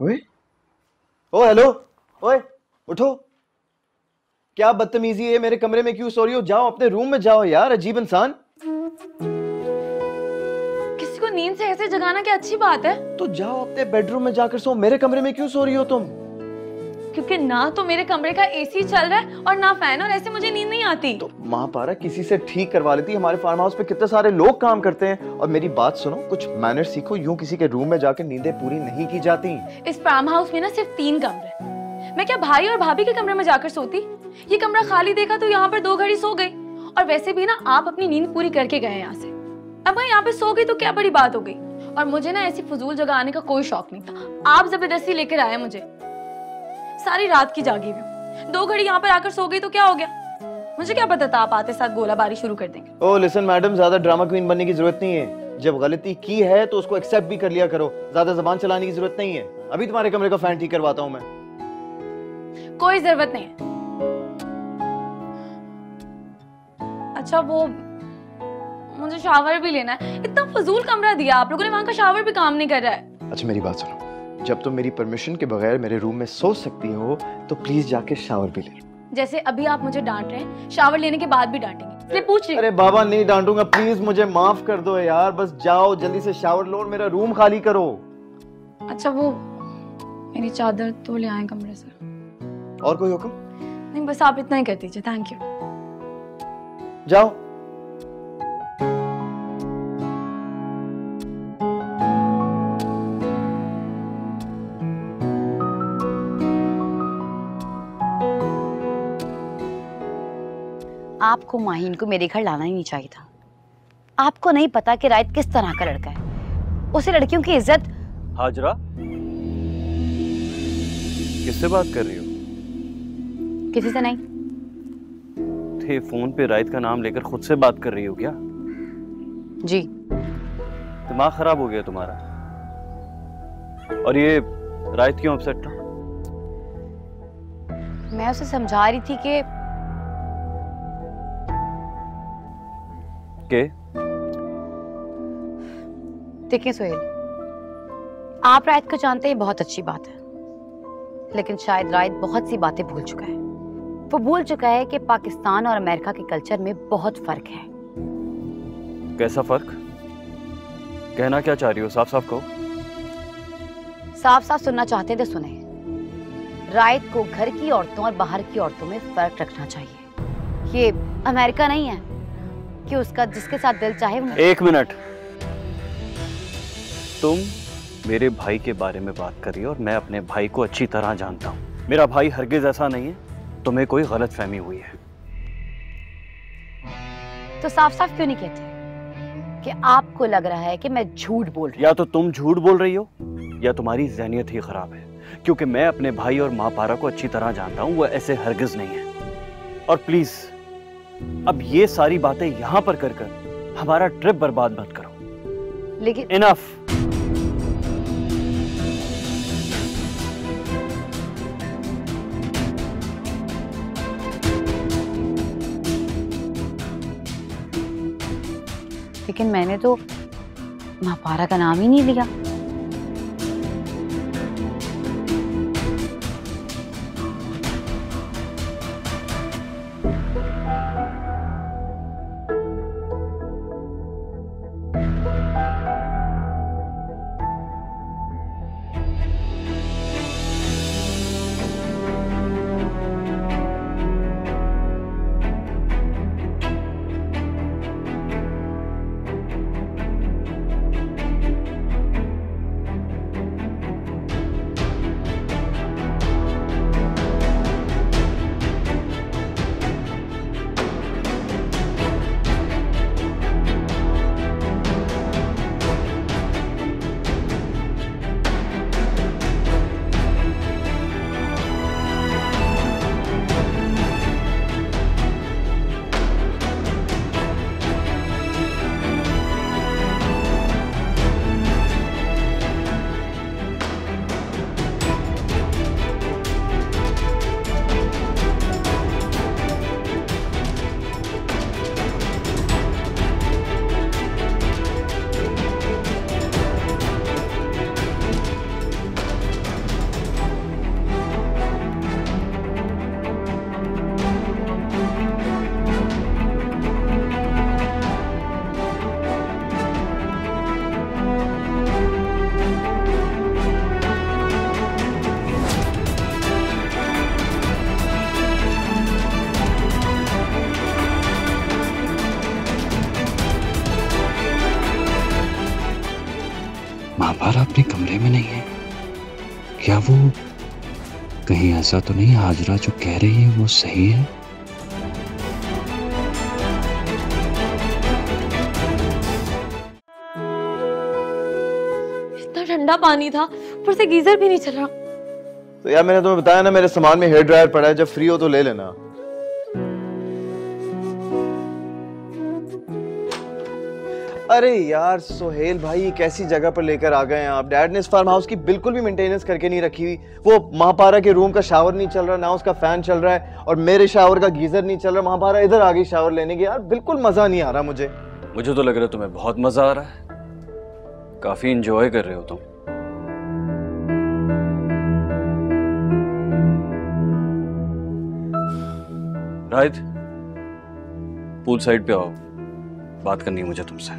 ओए ओ हेलो, ओए उठो। क्या बदतमीजी है, मेरे कमरे में क्यों सो रही हो? जाओ अपने रूम में जाओ यार, अजीब इंसान। किसी को नींद से ऐसे जगाना क्या अच्छी बात है? तो जाओ अपने बेडरूम में जाकर सो, मेरे कमरे में क्यों सो रही हो तुम? क्योंकि ना तो मेरे कमरे का एसी चल रहा है और ना फैन, और ऐसे मुझे नींद नहीं आती। तो महापारा किसी से ठीक करवा लेती। हमारे फार्म हाउस पे कितने सारे लोग काम करते हैं। और मेरी बात सुनो, कुछ मैनर सीखो, यूं किसी के रूम में जाकर नींदें पूरी नहीं की जाती। इस फार्म हाउस में ना सिर्फ तीन कमरे, मैं क्या भाई और भाभी के कमरे में जाकर सोती? ये कमरा खाली देखा तो यहाँ पर दो घड़ी सो गई। और वैसे भी ना आप अपनी नींद पूरी करके गए यहाँ से, अब मैं यहाँ पे सो गई तो क्या बड़ी बात हो गई। और मुझे ना ऐसी फजूल जगह आने का कोई शौक नहीं था, आप जबरदस्ती लेकर आए मुझे। सारी रात की जागी हुई, दो घड़ी यहाँ पर आकर सो गई तो क्या हो गया? मुझे क्या पता था आप आते साथ गोलाबारी शुरू कर देंगे। ओ लिसन मैडम, ज्यादा ड्रामा क्वीन बनने की जरूरत नहीं है। जब गलती की है तो उसको एक्सेप्ट भी कर लिया करो, ज्यादा जबान चलाने की जरूरत नहीं है। अभी तुम्हारे कमरे का फैन ठीक करवाता हूँ मैं। कोई जरूरत नहीं है। अच्छा वो मुझे शावर भी लेना है। इतना फजूल कमरा दिया आप लोगों ने, वहां का शावर भी काम नहीं कर रहा है। अच्छा मेरी बात सुनो, जब तुम मेरी परमिशन के बगैर मेरे रूम में सो सकती हो तो प्लीज जाके शावर भी ले लो। जैसे अभी आप मुझे डांट रहे हैं, शावर लेने के बाद भी डांटेंगे, इसलिए पूछ रही। अरे बाबा नहीं डांटूंगा, प्लीज मुझे माफ कर दो यार। बस जाओ जल्दी से शावर लो और मेरा रूम खाली करो। अच्छा वो मेरी चादर तो ले आए कमरे से। और कोई हुक्म? नहीं बस आप इतना ही कर दीजिए, थैंक यू। जाओ। आपको माहीन को मेरे घर लाना ही नहीं चाहिए था। आपको नहीं पता कि रायत किस तरह का लड़का है। उसे लड़कियों की इज्जत। हाजरा, किससे बात कर रही हो? किसी से नहीं। थे फोन पे रायत का नाम लेकर खुद से बात कर रही हो क्या? जी। दिमाग खराब हो गया तुम्हारा? और ये रायत क्यों अपसेट था? मैं उसे समझा रही थी कि के देखिए सोहेल, आप रायत को जानते हैं, बहुत अच्छी बात है, लेकिन शायद रायत बहुत सी बातें भूल चुका है। वो भूल चुका है कि पाकिस्तान और अमेरिका के कल्चर में बहुत फर्क है। कैसा फर्क? कहना क्या चाह रही हो? साफ साफ कहो। साफ साफ सुनना चाहते हैं तो सुने। रायत को घर की औरतों और बाहर की औरतों में फर्क रखना चाहिए। ये अमेरिका नहीं है कि उसका जिसके साथ दिल चाहे वो। एक मिनट, तुम मेरे भाई के बारे में बात कर रही हो और मैं अपने भाई को अच्छी तरह जानता हूं। मेरा भाई हरगिज ऐसा नहीं है, तुम्हें कोई गलतफहमी हुई है। तो साफ साफ क्यों नहीं कहते कि आपको लग रहा है कि मैं झूठ बोल रही हूं? या तो तुम झूठ बोल रही हो या तुम्हारी ज़हनियत ही खराब है, क्योंकि मैं अपने भाई और माँ पारा को अच्छी तरह जानता हूं, वो ऐसे हरगिज नहीं है। और प्लीज अब ये सारी बातें यहां पर कर कर हमारा ट्रिप बर्बाद मत करो। लेकिन इनफ। लेकिन मैंने तो महापारा का नाम ही नहीं लिया। महापारा अपने कमरे में नहीं है? क्या वो कहीं ऐसा तो नहीं हाजरा जो कह रही है वो सही है? इतना ठंडा पानी था, ऊपर से गीजर भी नहीं चल रहा। तो यार मैंने तुम्हें बताया ना मेरे सामान में हेयर ड्रायर पड़ा है, जब फ्री हो तो ले लेना। अरे यार सोहेल भाई, कैसी जगह पर लेकर आ गए हैं आप। डैड ने इस फार्म हाउस की बिल्कुल भी मेंटेनेंस करके नहीं रखी हुई। वो महापारा के रूम का शावर नहीं चल रहा, ना उसका फैन चल रहा है, और मेरे शावर का गीजर नहीं चल रहा। महापारा इधर आ गई शावर लेने की। यार बिल्कुल मजा नहीं आ रहा मुझे। मुझे तो लग रहा है तुम्हें बहुत मजा आ रहा है, काफी इंजॉय कर रहे हो तुम। राइट, पूल साइड पे आओ, बात करनी है मुझे तुमसे।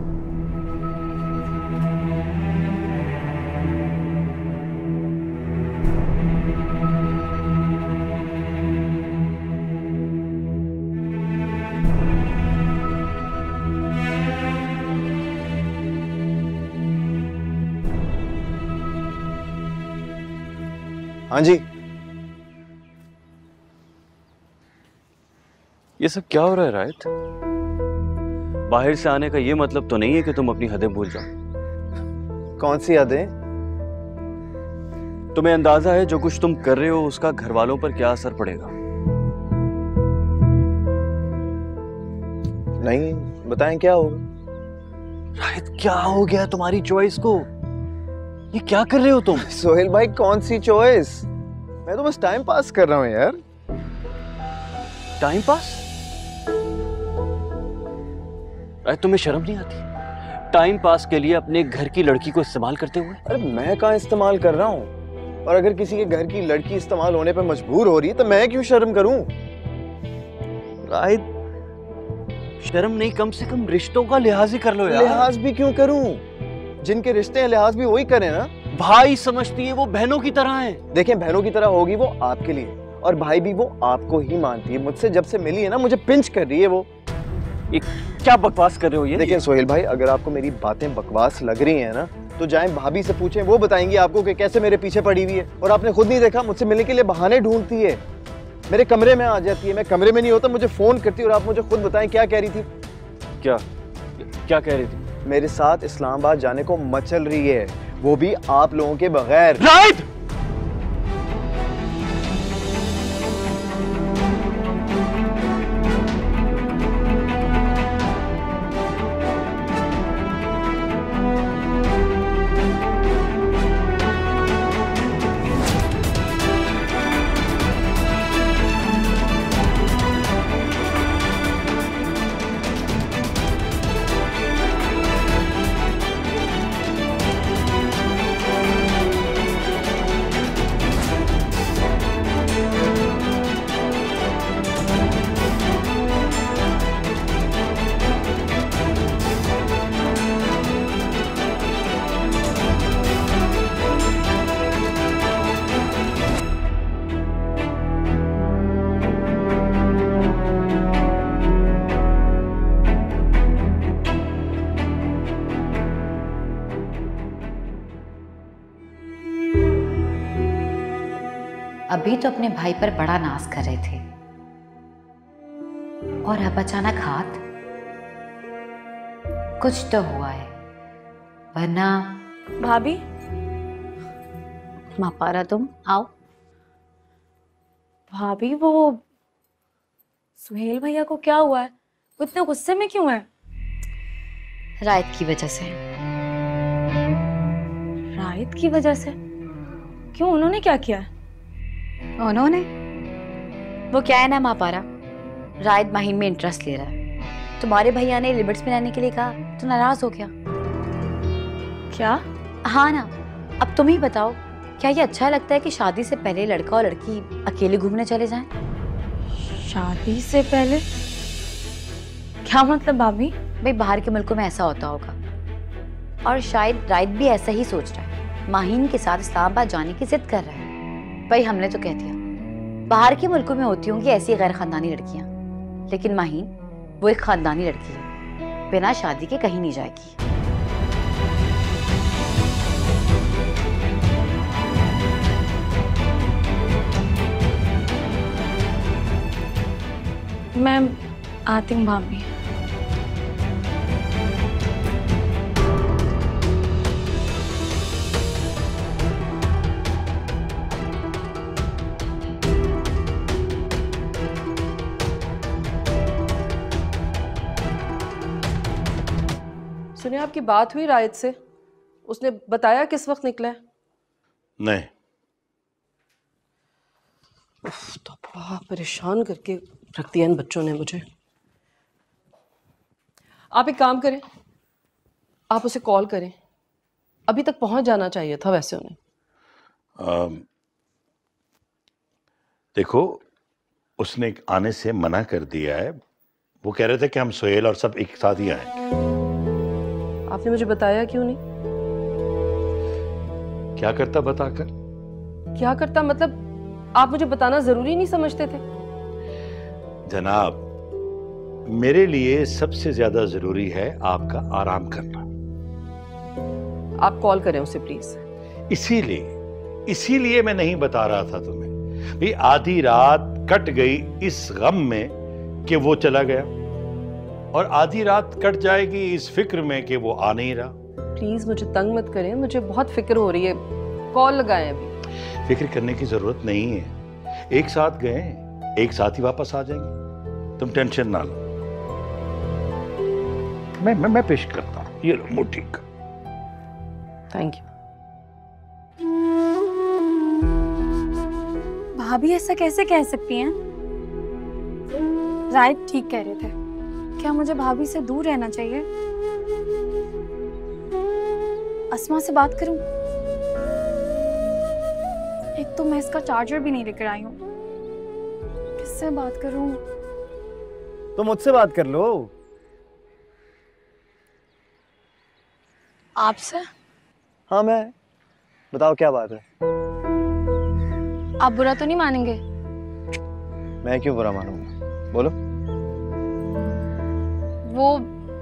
हाँ जी। ये सब क्या हो रहा है राइट? बाहर से आने का ये मतलब तो नहीं है कि तुम अपनी हदें भूल जाओ। कौन सी हदें? तुम्हें अंदाजा है जो कुछ तुम कर रहे हो उसका घर वालों पर क्या असर पड़ेगा? नहीं, बताएं क्या होगा। राहित क्या हो गया तुम्हारी चॉइस को? ये क्या कर रहे हो तुम? सोहेल भाई कौन सी चॉइस? मैं तो बस टाइम पास कर रहा हूँ यार। Time pass? अरे तुम्हें शर्म नहीं आती? टाइम पास के लिए अपने घर की लड़की को इस्तेमाल करते हुए? अरे मैं कहाँ इस्तेमाल कर रहा हूँ? और अगर किसी के घर की लड़की इस्तेमाल होने पर मजबूर हो रही है तो मैं क्यों शर्म करूं? राहित शर्म नहीं, कम से कम रिश्तों का लिहाज ही कर लो यार। लिहाज भी क्यों करूं? जिनके रिश्ते हैं लिहाज भी वही करें ना। भाई समझती है वो बहनों की तरह हैं। देखें बहनों की तरह होगी वो आपके लिए, और भाई भी वो आपको ही मानती है। मुझसे जब से मिली है ना मुझे पिंच कर रही है वो। ये क्या बकवास कर रहे हो ये? देखिए सोहेल भाई, अगर आपको मेरी बातें बकवास लग रही हैं ना तो जाएं भाभी से पूछें, वो बताएंगी आपको कि कैसे मेरे पीछे पड़ी हुई है। और आपने खुद नहीं देखा, मुझसे मिलने के लिए बहाने ढूंढती है, मेरे कमरे में आ जाती है, मैं कमरे में नहीं होता मुझे फोन करती है। और आप मुझे खुद बताएं क्या कह रही थी? क्या क्या कह रही थी? मेरे साथ इस्लामाबाद जाने को मचल रही है, वो भी आप लोगों के बगैर। राइट, अभी तो अपने भाई पर बड़ा नाज कर रहे थे और अब अचानक हाथ। कुछ तो हुआ है, वरना। भाभी, महापारा तुम आओ। भाभी वो सुहेल भैया को क्या हुआ है? वो इतने गुस्से में क्यों है? रायत की वजह से। रायत की वजह से? क्यों, उन्होंने क्या किया है? उन्होंने वो क्या है ना महापारा, रायत माहिन में इंटरेस्ट ले रहा है। तुम्हारे भैया ने लिमिट्स में रहने के लिए कहा तो नाराज हो गया। क्या? हाँ ना, अब तुम ही बताओ, क्या ये अच्छा लगता है कि शादी से पहले लड़का और लड़की अकेले घूमने चले जाएं? शादी से पहले? क्या मतलब भाभी? भाई बाहर के मुल्कों में ऐसा होता होगा, और शायद रायत भी ऐसा ही सोच रहा है। माहिन के साथ इस्लामाबाद जाने की जिद कर रहा है। भाई हमने तो कह दिया बाहर के मुल्कों में होती होंगी ऐसी गैर खानदानी लड़कियां, लेकिन माहिन वो एक खानदानी लड़की है, बिना शादी के कहीं नहीं जाएगी। आती हूँ भाभी। सुनिए, आपकी बात हुई रायत से? उसने बताया किस वक्त निकला है? नहीं। उफ, तो बड़ा परेशान करके रख दिया इन बच्चों ने मुझे। आप एक काम करें, आप उसे कॉल करें। अभी तक पहुंच जाना चाहिए था वैसे उन्हें। आ, देखो, उसने आने से मना कर दिया है। वो कह रहे थे कि हम सोहेल और सब एक साथ ही आएंगे। आपने मुझे बताया क्यों नहीं? क्या करता बताकर? क्या करता मतलब? आप मुझे बताना जरूरी नहीं समझते थे? जनाब, मेरे लिए सबसे ज्यादा जरूरी है आपका आराम करना। आप कॉल करें उसे प्लीज। इसीलिए इसीलिए मैं नहीं बता रहा था तुम्हें भी। आधी रात कट गई इस गम में कि वो चला गया, और आधी रात कट जाएगी इस फिक्र में कि वो आ नहीं रहा। प्लीज मुझे तंग मत करें, मुझे बहुत फिक्र हो रही है। कॉल लगाएं अभी। फिक्र करने की जरूरत नहीं है। एक साथ गए, एक साथ ही वापस आ जाएंगे। तुम टेंशन ना लो। मैं मैं, मैं पेश करता हूँ। ये लो मुट्ठी का। Thank you. भाभी ऐसा कैसे कह सकती हैं? राइट ठीक कह रहे थे। क्या मुझे भाभी से दूर रहना चाहिए? अस्मा से बात करूं? एक तो मैं इसका चार्जर भी नहीं लेकर आई हूँ। किससे बात करूं? तो मुझसे बात कर लो। आपसे? हाँ मैं। बताओ क्या बात है? आप बुरा तो नहीं मानेंगे? मैं क्यों बुरा मानूंगा? बोलो। वो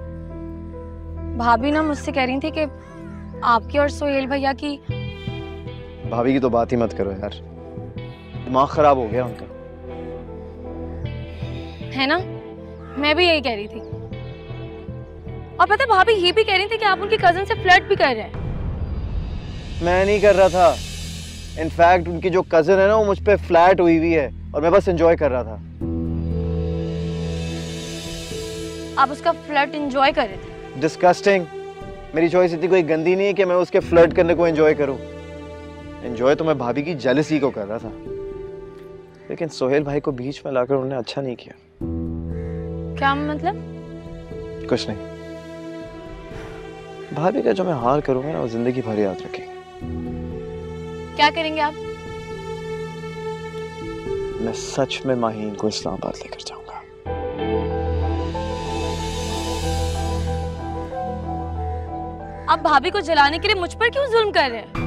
भाभी ना मुझसे कह रही थी कि आपकी और सोहेल भैया की। भाभी की तो बात ही मत करो यार, दिमाग खराब हो गया उनका। है ना, मैं भी यही कह रही थी। और पता है भाभी ये भी कह रही थी कि आप उनकी कजन से फ्लर्ट भी कर रहे हैं। मैं नहीं कर रहा था। इनफैक्ट उनकी जो कजन है ना वो मुझ पे फ्लैट हुई हुई है और मैं बस एंजॉय कर रहा था। आप उसका फ्लर्ट एंजॉय कर रहे थे? डिस्गस्टिंग। मेरी चॉइस इतनी कोई गंदी नहीं है कि मैं उसके फ्लर्ट करने को एंजॉय करूं। एंजॉय तो मैं भाभी की जेलसी को कर रहा था, लेकिन सोहेल भाई को बीच में लाकर उन्होंने अच्छा नहीं किया। क्या मतलब? कुछ नहीं। भाभी का जो मैं हाल करूंगा ना वो जिंदगी भर याद रखेंगे। क्या करेंगे आप? मैं सच में माहीन को इस्लामाबाद लेकर जाऊंगा। आप भाभी को जलाने के लिए मुझ पर क्यों जुल्म कर रहे हैं?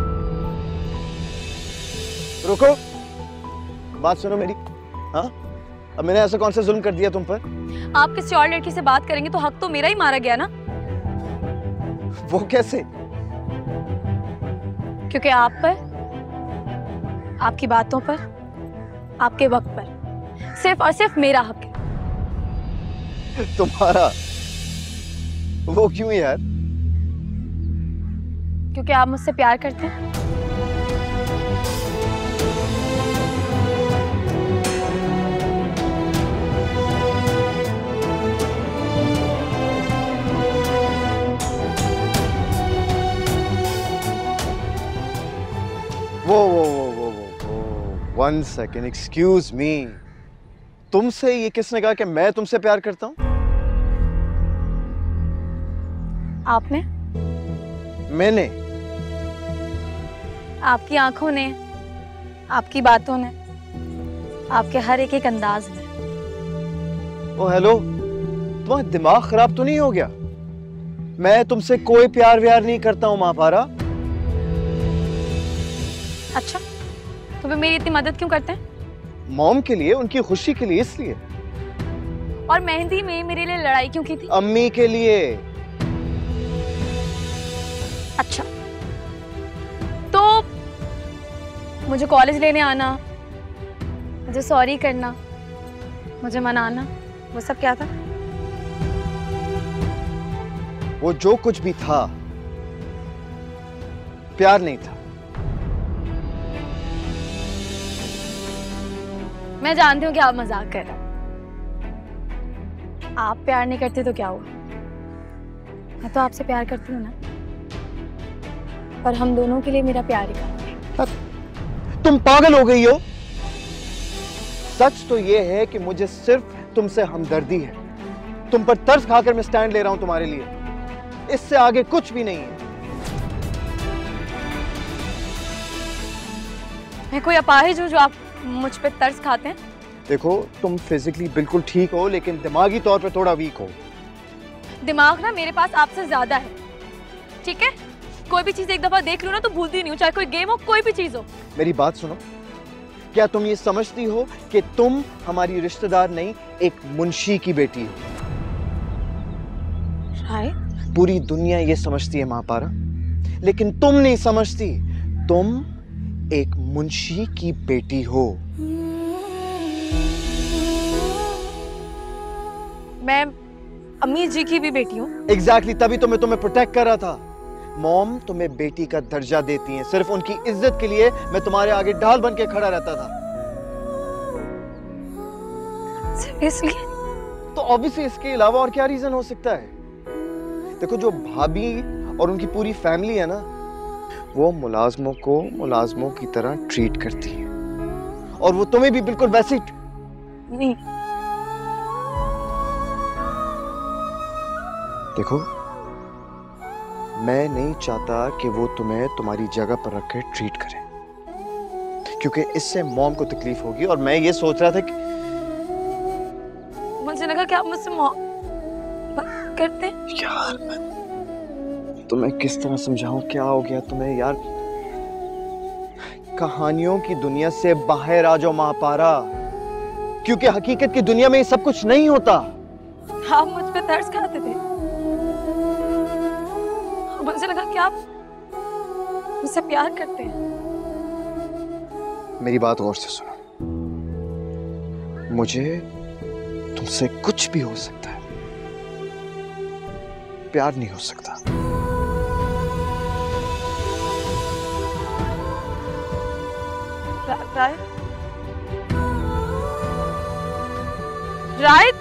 रुको, बात सुनो मेरी। हाँ, अब मैंने ऐसा कौन सा जुल्म कर दिया तुम पर? आप किसी और लड़की से बात करेंगे तो हक तो मेरा ही मारा गया ना। वो कैसे? क्योंकि आप पर, आपकी बातों पर, आपके वक्त पर सिर्फ और सिर्फ मेरा हक है। तुम्हारा? वो क्यों यार? क्योंकि आप मुझसे प्यार करते हैं। वो वो वो वो वो वन सेकेंड, एक्सक्यूज मी। तुमसे ये किसने कहा कि मैं तुमसे प्यार करता हूं? आपने? मैंने? आपकी आंखों ने, आपकी बातों ने, आपके हर एक एक अंदाज में। ओ हेलो, तुम्हारा दिमाग खराब तो नहीं हो गया? मैं तुमसे कोई प्यार व्यार नहीं करता हूं महापारा। अच्छा, तो फिर मेरी इतनी मदद क्यों करते हैं? मॉम के लिए, उनकी खुशी के लिए, इसलिए। और मेहंदी में मेरे लिए लड़ाई क्यों की थी? अम्मी के लिए। अच्छा, तो मुझे कॉलेज लेने आना, मुझे सॉरी करना, मुझे मनाना, वो सब क्या था? वो जो कुछ भी था प्यार नहीं था। मैं जानती हूँ कि आप मजाक कर रहे हैं। आप प्यार नहीं करते तो क्या हुआ? मैं तो आपसे प्यार करती हूँ ना, पर हम दोनों के लिए मेरा प्यार ही काफी है। तुम पागल हो गई हो। सच तो ये है कि मुझे सिर्फ तुमसे हमदर्दी है। तुम पर तरस खाकर मैं स्टैंड ले रहा हूं तुम्हारे लिए, इससे आगे कुछ भी नहीं है। मैं कोई अपाहिज हूँ जो आप मुझ पे तरस खाते हैं? देखो, तुम फिजिकली बिल्कुल ठीक हो, लेकिन दिमागी तौर पे थोड़ा वीक हो। दिमाग ना मेरे पास आपसे ज्यादा है, ठीक है? कोई भी चीज एक दफा देख लूं ना तो भूलती नहीं हूँ, चाहे कोई गेम हो, कोई भी चीज हो। मेरी बात सुनो, क्या तुम ये समझती हो कि तुम हमारी रिश्तेदार नहीं, एक मुंशी की बेटी हो? राइट? पूरी दुनिया ये समझती है महापारा, लेकिन तुम नहीं समझती। तुम एक मुंशी की बेटी हो। मैं अमीर जी की भी बेटी हूँ। एग्जैक्टली, तभी तो मैं तुम्हें प्रोटेक्ट कर रहा था। मॉम तुम्हें बेटी का दर्जा देती हैं, सिर्फ उनकी इज्जत के लिए मैं तुम्हारे आगे ढाल बन के खड़ा रहता था। इसलिए तो ऑब्वियसली इसके अलावा और क्या रीजन हो सकता है? देखो, जो भाभी और उनकी पूरी फैमिली है ना, वो मुलाजमों को मुलाजमों की तरह ट्रीट करती है, और वो तुम्हें भी बिल्कुल वैसे ही। नहीं, देखो, मैं नहीं चाहता कि वो तुम्हें तुम्हारी जगह पर रखकर ट्रीट करे, क्योंकि इससे मॉम को तकलीफ होगी। और मैं ये सोच रहा था कि मुझे लगा कि आप मुझसे मोहब्बत करते हैं। यार, तुम्हें किस तरह समझाऊं, क्या हो गया तुम्हें यार? कहानियों की दुनिया से बाहर आ जाओ महापारा, क्योंकि हकीकत की दुनिया में ये सब कुछ नहीं होता। आप मुझ पे तरस खाते थे, मुझे लगा कि आप मुझसे प्यार करते हैं। मेरी बात गौर से सुनो, मुझे तुमसे कुछ भी हो सकता है, प्यार नहीं हो सकता। राय राय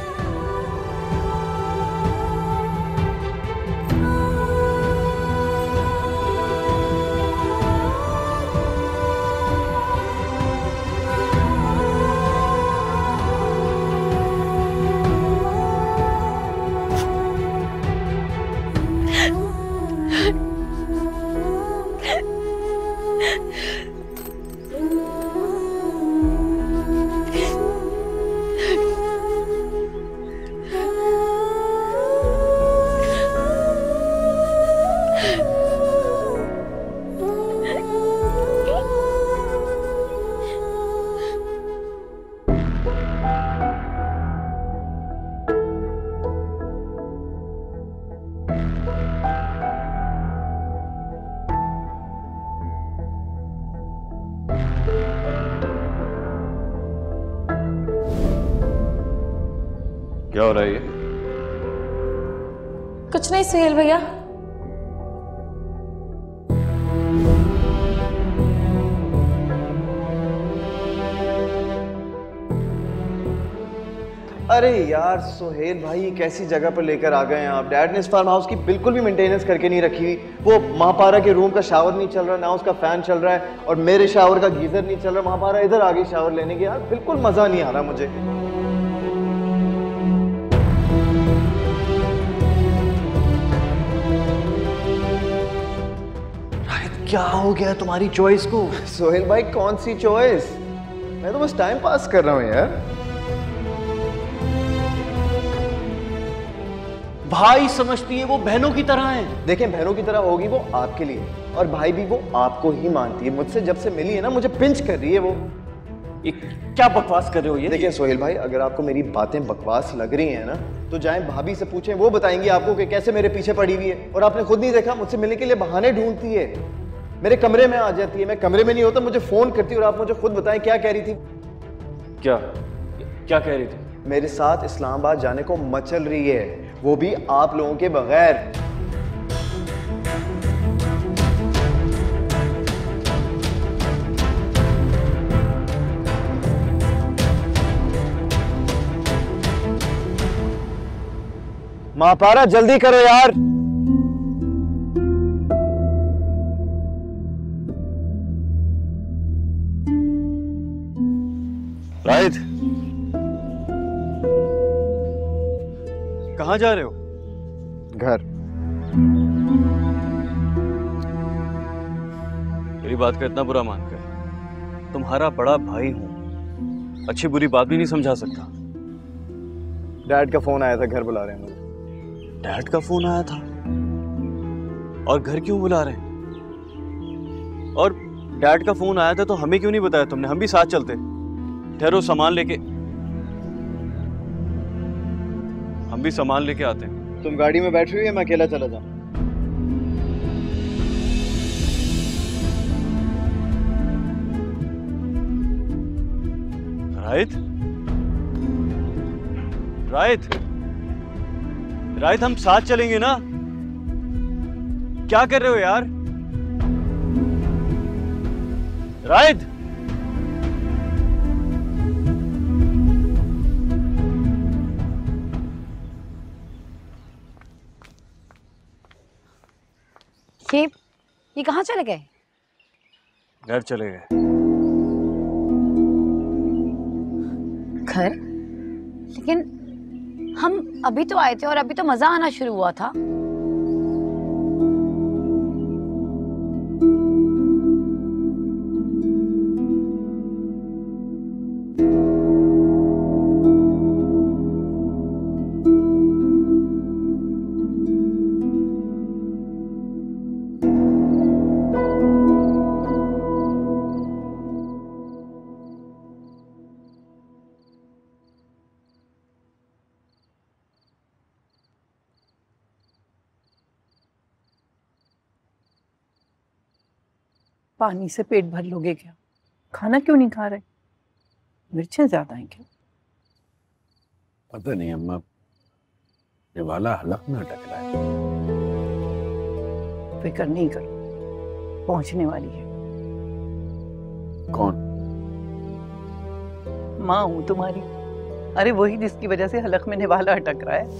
क्या हो रहा है ये? कुछ नहीं सुहेल भैया। अरे यार सोहेल भाई, कैसी जगह पर लेकर आ गए हैं आप? डैड ने इस फार्म हाउस की बिल्कुल भी मेंटेनेंस करके नहीं रखी हुई। वो महापारा के रूम का शावर नहीं चल रहा, ना उसका फैन चल रहा है, और मेरे शावर का गीजर नहीं चल रहा। महापारा इधर आ गई शावर लेने की। यार बिल्कुल मजा नहीं आ रहा मुझे। क्या हो गया तुम्हारी चॉइस को? सोहेल भाई, कौन सी चॉइस? मैं तो बस टाइम पास कर रहा हूँ यार। भाई समझती है वो बहनों की तरह है। देखें, बहनों की तरह होगी वो आपके लिए, और भाई भी वो आपको ही मानती है। मुझसे जब से मिली है ना, मुझे पिंच कर रही है वो। ये क्या बकवास कर रहे हो ये? देखिए सोहेल भाई, अगर आपको मेरी बातें बकवास लग रही हैं ना, तो जाएं भाभी से पूछें, वो बताएंगी आपको कि कैसे मेरे पीछे पड़ी हुई है। और आपने खुद नहीं देखा, मुझसे मिलने के लिए बहाने ढूंढती है, मेरे कमरे में आ जाती है। मैं कमरे में नहीं होता, मुझे फोन करती है। और आप मुझे खुद बताएं क्या कह रही थी? क्या क्या कह रही थी? मेरे साथ इस्लामाबाद जाने को मचल रही है, वो भी आप लोगों के बगैर। मापारा जल्दी करो यार। राहिद, कहाँ जा रहे हो? घर। मेरी बात का इतना बुरा मानकर तुम्हारा बड़ा भाई हूं, अच्छी बुरी बात भी नहीं समझा सकता। डैड का फोन आया था, घर बुला रहे हैं मुझे। डैड का फोन आया था? और घर क्यों बुला रहे हैं? और डैड का फोन आया था तो हमें क्यों नहीं बताया तुमने? हम भी साथ चलते। ठहरो, सामान लेके, हम भी सामान लेके आते हैं। तुम गाड़ी में बैठ रही हो या मैं अकेला चला जाऊं? राहिद, राहिद, राहिद, हम साथ चलेंगे ना? क्या कर रहे हो यार? राहिद, ये ये कहाँ चले गए? घर चले गए। घर? लेकिन हम अभी तो आए थे और अभी तो मजा आना शुरू हुआ था। पानी से पेट भर लोगे क्या? खाना क्यों नहीं खा रहे? मिर्चें ज्यादा हैं क्या? पता नहीं अम्मा, ये वाला हलक में अटक रहा है। फिक्र नहीं करो, पहुंचने वाली है। कौन? माँ हूं तुम्हारी। अरे वही जिसकी वजह से हलक में निवाला अटक रहा है।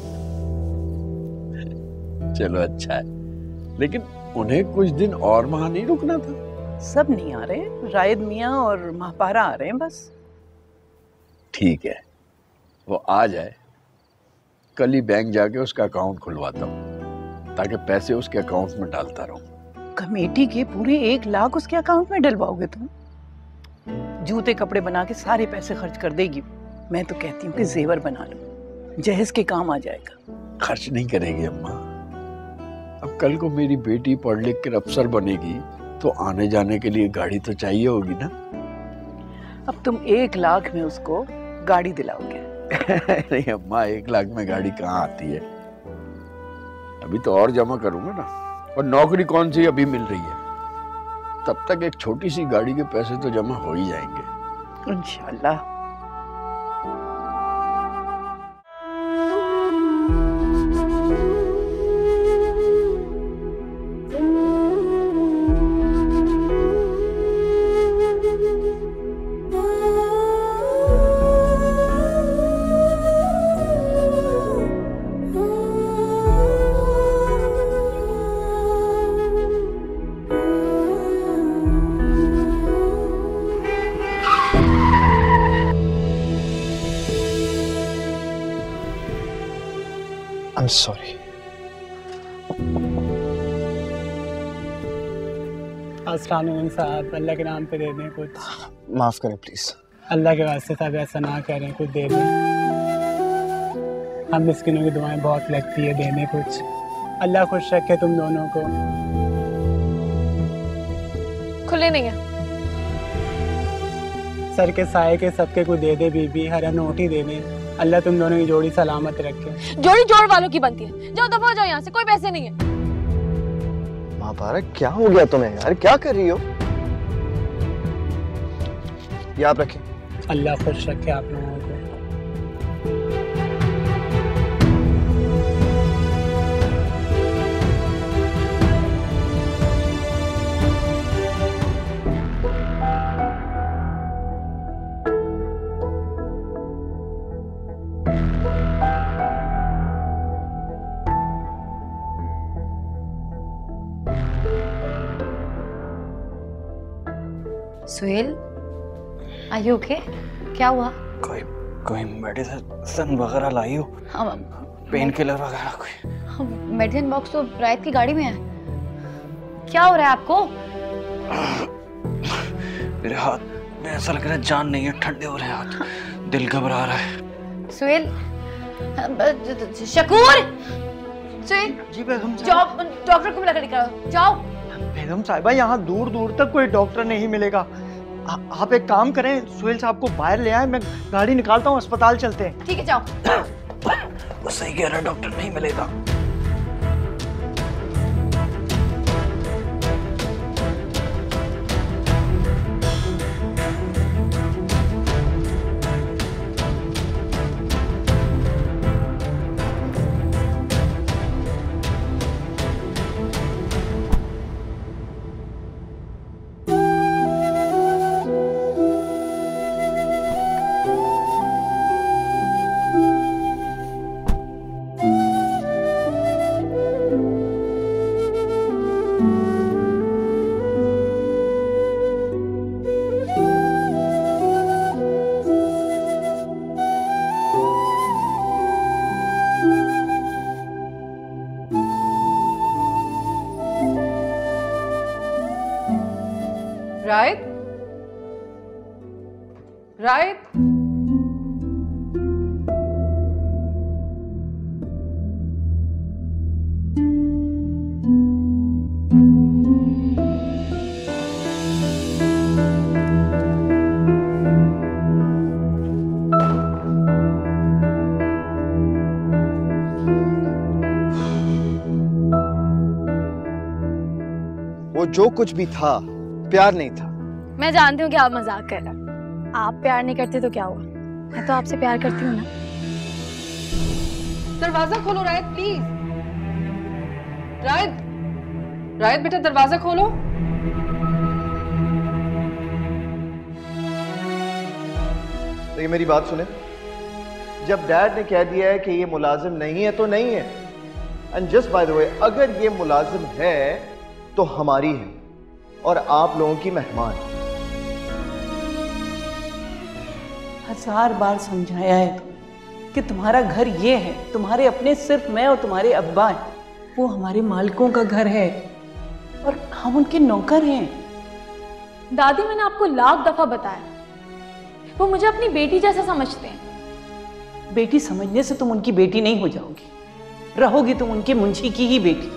चलो अच्छा है, लेकिन उन्हें कुछ दिन और वहां नहीं रुकना था? सब नहीं आ रहे, रायद मियाँ और महापारा आ रहे हैं बस। ठीक है, वो आ जाए, कल ही बैंक जाके उसका अकाउंट खुलवाता हूँ ताकि पैसे उसके अकाउंट में डालता रहूं। कमेटी के पूरे एक लाख उसके अकाउंट में डलवाओगे तुम? जूते कपड़े बना के सारे पैसे खर्च कर देगी। मैं तो कहती हूँ कि जेवर बना लो, जहेज के काम आ जाएगा। खर्च नहीं करेगी अम्मा। अब कल को मेरी बेटी पढ़ लिख कर अफसर बनेगी तो आने जाने के लिए गाड़ी तो चाहिए होगी ना। अब तुम एक लाख में उसको गाड़ी दिलाओगे? नहीं अम्मा, एक लाख में गाड़ी कहाँ आती है? अभी तो और जमा करूंगा ना, और नौकरी कौन सी अभी मिल रही है, तब तक एक छोटी सी गाड़ी के पैसे तो जमा हो ही जाएंगे इंशाल्लाह। I'm sorry. अस्सलाम वालेकुम साहब, अल्लाह के नाम पे दे दें कुछ। माफ करें प्लीज। अल्लाह के वास्ते साहब ऐसा ना करें, कुछ दे दें। हम मिस्किनों की दुआएं बहुत लगती है, देने कुछ। अल्लाह खुश रखे तुम दोनों को। खुले नहीं है। सर के साए के सबके को दे दे बीबी, हरा नोट ही दे दें। अल्लाह तुम दोनों की जोड़ी सलामत रखे। जोड़ी जोड़ वालों की बनती है। जाओ दफा हो जाओ यहाँ से, कोई पैसे नहीं है। महापारा क्या हो गया तुम्हें यार, क्या कर रही हो? ये आप रखें। अल्लाह खुश रखे आप लोगों को। Suhail, are you okay? क्या हुआ? कोई कोई मेडिसिन वगैरह लाई हो? पेन किलर वगैरह कोई? मेडिसिन बॉक्स तो रायत की गाड़ी में है। क्या हो रहा है आपको? मेरे हाथ में ऐसा लग रहा है जान नहीं है, ठंडे हो रहे हैं हाथ, दिल घबरा रहा है। सुहेल, शकूर, सुहेल, जी बेगम जाओ डॉक्टर को बुला कर जाओ। बेगम साहिबा, यहाँ दूर दूर तक कोई डॉक्टर नहीं मिलेगा। आ, आप एक काम करें, सुहेल साहब को बाहर ले आए, मैं गाड़ी निकालता हूँ, अस्पताल चलते हैं। ठीक है, जाओ। वो सही कह रहा है, डॉक्टर नहीं मिलेगा। रायत, रायत, वो जो कुछ भी था प्यार नहीं था। मैं जानती हूँ कि आप मजाक कर रहे हैं। आप प्यार नहीं करते तो क्या हुआ? मैं तो आपसे प्यार करती हूँ ना। दरवाजा खोलो रायत, प्लीज। रायत, रायत बेटा दरवाजा खोलो। तो ये मेरी बात सुने, जब डैड ने कह दिया है कि ये मुलाजिम नहीं है तो नहीं है। And just by the way, अगर ये मुलाजिम है तो हमारी है और आप लोगों की मेहमान। हजार बार समझाया है कि तुम्हारा घर ये है, तुम्हारे अपने सिर्फ मैं और तुम्हारे अब्बा हैं। वो हमारे मालिकों का घर है और हम उनके नौकर हैं। दादी, मैंने आपको लाख दफा बताया, वो मुझे अपनी बेटी जैसा समझते हैं। बेटी समझने से तुम उनकी बेटी नहीं हो जाओगी, रहोगी तुम उनके मुंशी की ही बेटी।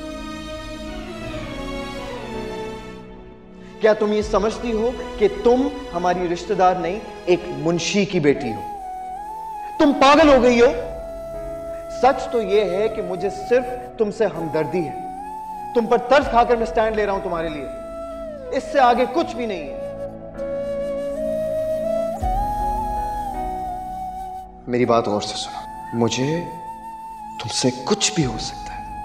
क्या तुम ये समझती हो कि तुम हमारी रिश्तेदार नहीं, एक मुंशी की बेटी हो? तुम पागल हो गई हो। सच तो ये है कि मुझे सिर्फ तुमसे हमदर्दी है। तुम पर तरस खाकर मैं स्टैंड ले रहा हूं तुम्हारे लिए, इससे आगे कुछ भी नहीं है। मेरी बात गौर से सुनो, मुझे तुमसे कुछ भी हो सकता है,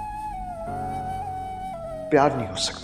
प्यार नहीं हो सकता।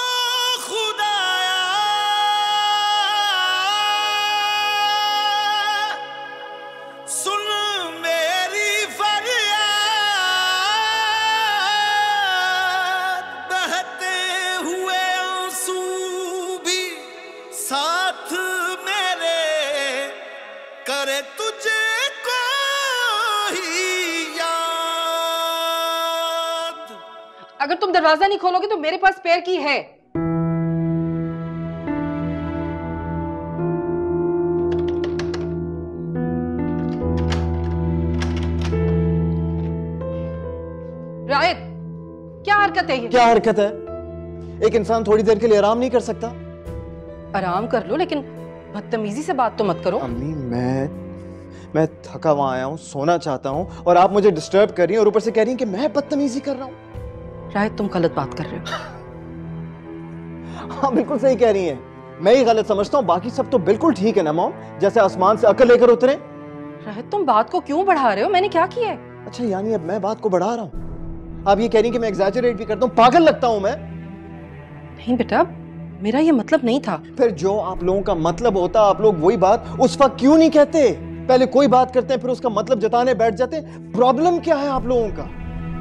अगर तुम दरवाजा नहीं खोलोगे तो मेरे पास स्पेयर की है। रायत, क्या हरकत है ये? क्या हरकत है? एक इंसान थोड़ी देर के लिए आराम नहीं कर सकता? आराम कर लो, लेकिन बदतमीजी से बात तो मत करो। अम्मी, मैं मैं थका हुआ आया हूँ, सोना चाहता हूँ और आप मुझे डिस्टर्ब कर रही हैं और ऊपर से कह रही हैं कि मैं बदतमीजी कर रहा हूँ। रायत, तुम गलत बात कर रहे हो। हाँ, बिल्कुल सही कह रही हैं। मैं ही गलत समझता हूँ, बाकी सब तो बिल्कुल ठीक है ना मॉम, जैसे आसमान से अकल लेकर उतरे। रायत, तुम बात को क्यों बढ़ा रहे हो? मैंने क्या किया है? अच्छा, यानी अब मैं बात को बढ़ा रहा हूँ? आप ये कह रही हैं कि मैं एग्जैजरेट भी करता हूँ, पागल लगता हूँ मैं? नहीं बेटा, मेरा ये मतलब नहीं था। फिर जो आप लोगों का मतलब होता, आप लोग वही बात उस वक्त क्यों नहीं कहते? पहले कोई बात करते हैं, फिर उसका मतलब जताने बैठ जाते हैं। प्रॉब्लम क्या है आप लोगों का?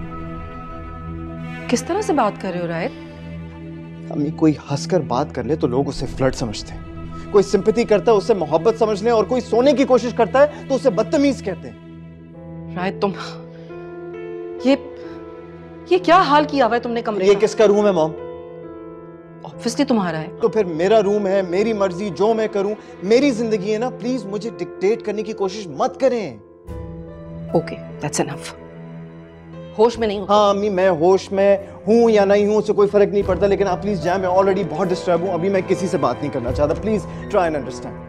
किस तरह से बात कर रहे हो रायत? अम्मी, कोई हंसकर बात कर ले तो लोग उसे फ्लर्ट समझते हैं। कोई सिंपैथी करता है उससे मोहब्बत समझ लें, और कोई सोने की कोशिश करता है तो उसे बदतमीज कहते हैं। रायत तुम ये ये क्या हाल किया हुआ है तुमने कमरे ये का? किसका रूम है मॉम? ऑब्वियसली तुम्हारा है। तो फिर मेरा रूम है, मेरी मर्जी, जो मैं करूं, मेरी जिंदगी है ना। प्लीज मुझे डिक्टेट करने की कोशिश मत करें। Okay, that's enough. होश में नहीं हो? हाँ अम्मी, मैं होश में हूँ या नहीं हूँ उससे कोई फर्क नहीं पड़ता, लेकिन आप प्लीज जाएं, मैं ऑलरेडी बहुत डिस्टर्ब हूँ। अभी मैं किसी से बात नहीं करना चाहता। Please try and understand.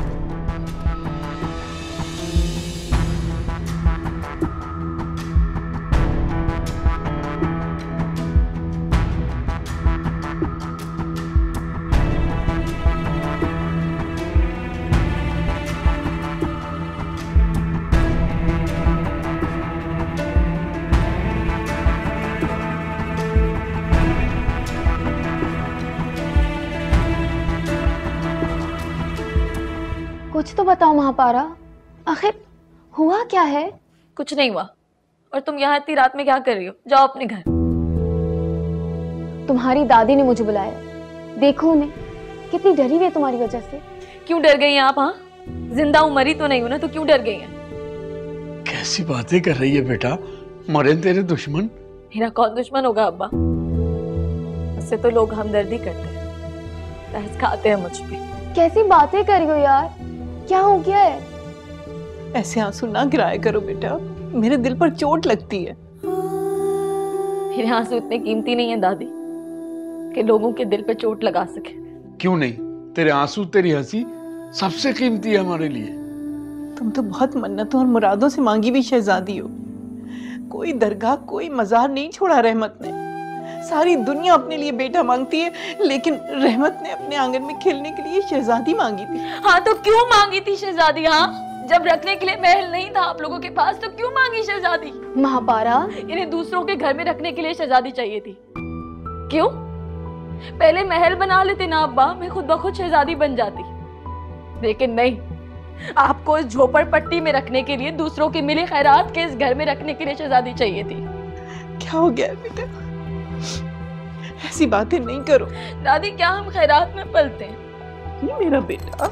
कुछ तो बताओ महापारा, आखिर हुआ क्या है? कुछ नहीं हुआ। और तुम यहाँ इतनी रात में क्या कर रही हो? जाओ अपने घर। तुम्हारी दादी ने मुझे बुलाया, देखो उन्हें, कितनी डरी हुई है तुम्हारी वजह से। क्यों डर गई हैं आप? हाँ, जिंदा हूँ, मरी तो नहीं हूँ ना, तो क्यों डर गई हैं? कैसी बातें कर रही है बेटा, मरे तेरे दुश्मन? मेरा कौन दुश्मन होगा अब्बा? उससे तो लोग हमदर्दी करते हैं, बहस खाते हैं मुझ पे। कैसी बातें कर रही हो यार, क्या हो गया है? ऐसे आंसू ना गिराया करो बेटा, मेरे दिल पर चोट लगती है। मेरे आंसू इतने कीमती नहीं है दादी कि लोगों के दिल पे चोट लगा सके। क्यों नहीं, तेरे आंसू तेरी हंसी सबसे कीमती है हमारे लिए। तुम तो बहुत मन्नतों और मुरादों से मांगी भी शहजादी हो। कोई दरगाह, कोई मजार नहीं छोड़ा रहमत ने। सारी दुनिया अपने लिए बेटा मांगती है, लेकिन रहमत ने अपने आंगन में खेलने के लिए शहजादी मांगी थी। हाँ तो क्यों मांगी थी शहजादी? हाँ, जब रखने के लिए महल नहीं था आप लोगों के पास, तो क्यों मांगी शहजादी? महापारा, इन्हें दूसरों के घर में रखने के लिए शहजादी चाहिए थी। क्यों? पहले महल बना लेते ना अब्बा, मैं खुद ब खुद शहजादी बन जाती। लेकिन नहीं, आपको इस झोपड़पट्टी में रखने के लिए, दूसरों के मिले खैरात के इस घर में रखने के लिए शहजादी चाहिए थी। क्या हो गया बेटा, ऐसी बातें नहीं करो। दादी, क्या हम खैरात में पलते हैं? ये मेरा बेटा,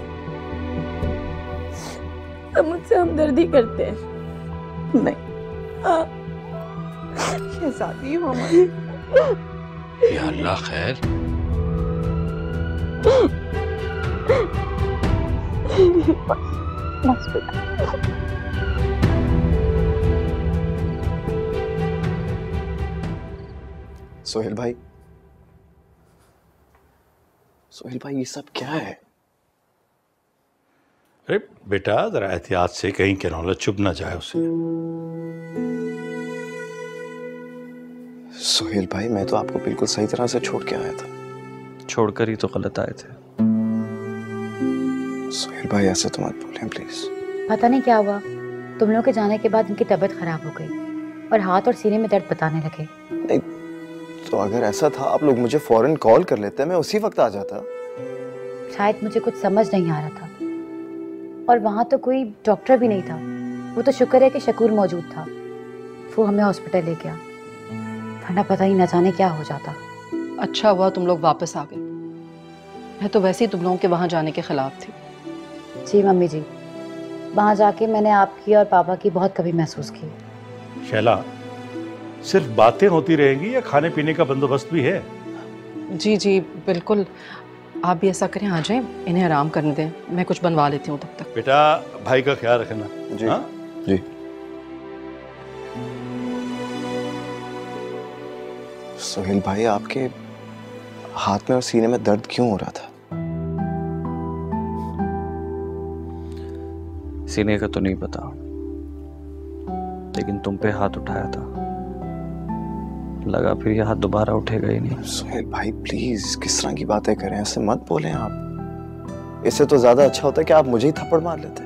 सब मुझसे हमदर्दी करते हैं। नहीं, शहजादी हो हमारी। या अल्लाह खैर। बस बेटा। सोहेल भाई, सोहेल भाई, ये सब क्या है? अरे बेटा, जरा एहतियात से, कहीं किरौला चुभ ना जाए उसे। सोहेल भाई, मैं तो आपको बिल्कुल सही तरह से छोड़ के आया था। छोड़कर ही तो गलत आए थे। सोहेल भाई, ऐसे तो मत बोलें प्लीज। पता नहीं क्या हुआ, तुम लोगों के जाने के बाद इनकी तबीयत खराब हो गई और हाथ और सीने में दर्द बताने लगे। नहीं तो अगर ऐसा था, आप लोग मुझे फौरन कॉल कर लेते, मैं उसी वक्त आ जाता। शायद मुझे कुछ समझ नहीं आ रहा था, और वहाँ तो कोई डॉक्टर भी नहीं था। वो तो शुक्र है कि शकूर मौजूद था, वो हमें हॉस्पिटल ले गया, वरना पता ही न जाने क्या हो जाता। अच्छा हुआ तुम लोग वापस आ गए, मैं तो वैसे ही तुम लोगों के वहाँ जाने के खिलाफ थी। जी मम्मी जी, वहाँ जाके मैंने आपकी और पापा की बहुत कमी महसूस की। शैला, सिर्फ बातें होती रहेंगी या खाने पीने का बंदोबस्त भी है? जी जी बिल्कुल, आप भी ऐसा करें, आ जाएं, इन्हें आराम करने दें, मैं कुछ बनवा लेती हूँ तब तक। बेटा, भाई का ख्याल रखना। जी हाँ? जी। सोहेल भाई, आपके हाथ में और सीने में दर्द क्यों हो रहा था? सीने का तो नहीं पता, लेकिन तुम पे हाथ उठाया था, लगा फिर ये हाथ दोबारा उठेगा ही नहीं। सोहेल भाई प्लीज, किस तरह की बातें करें, ऐसे मत बोलें आप। इससे तो ज्यादा अच्छा होता है कि आप मुझे ही थप्पड़ मार लेते।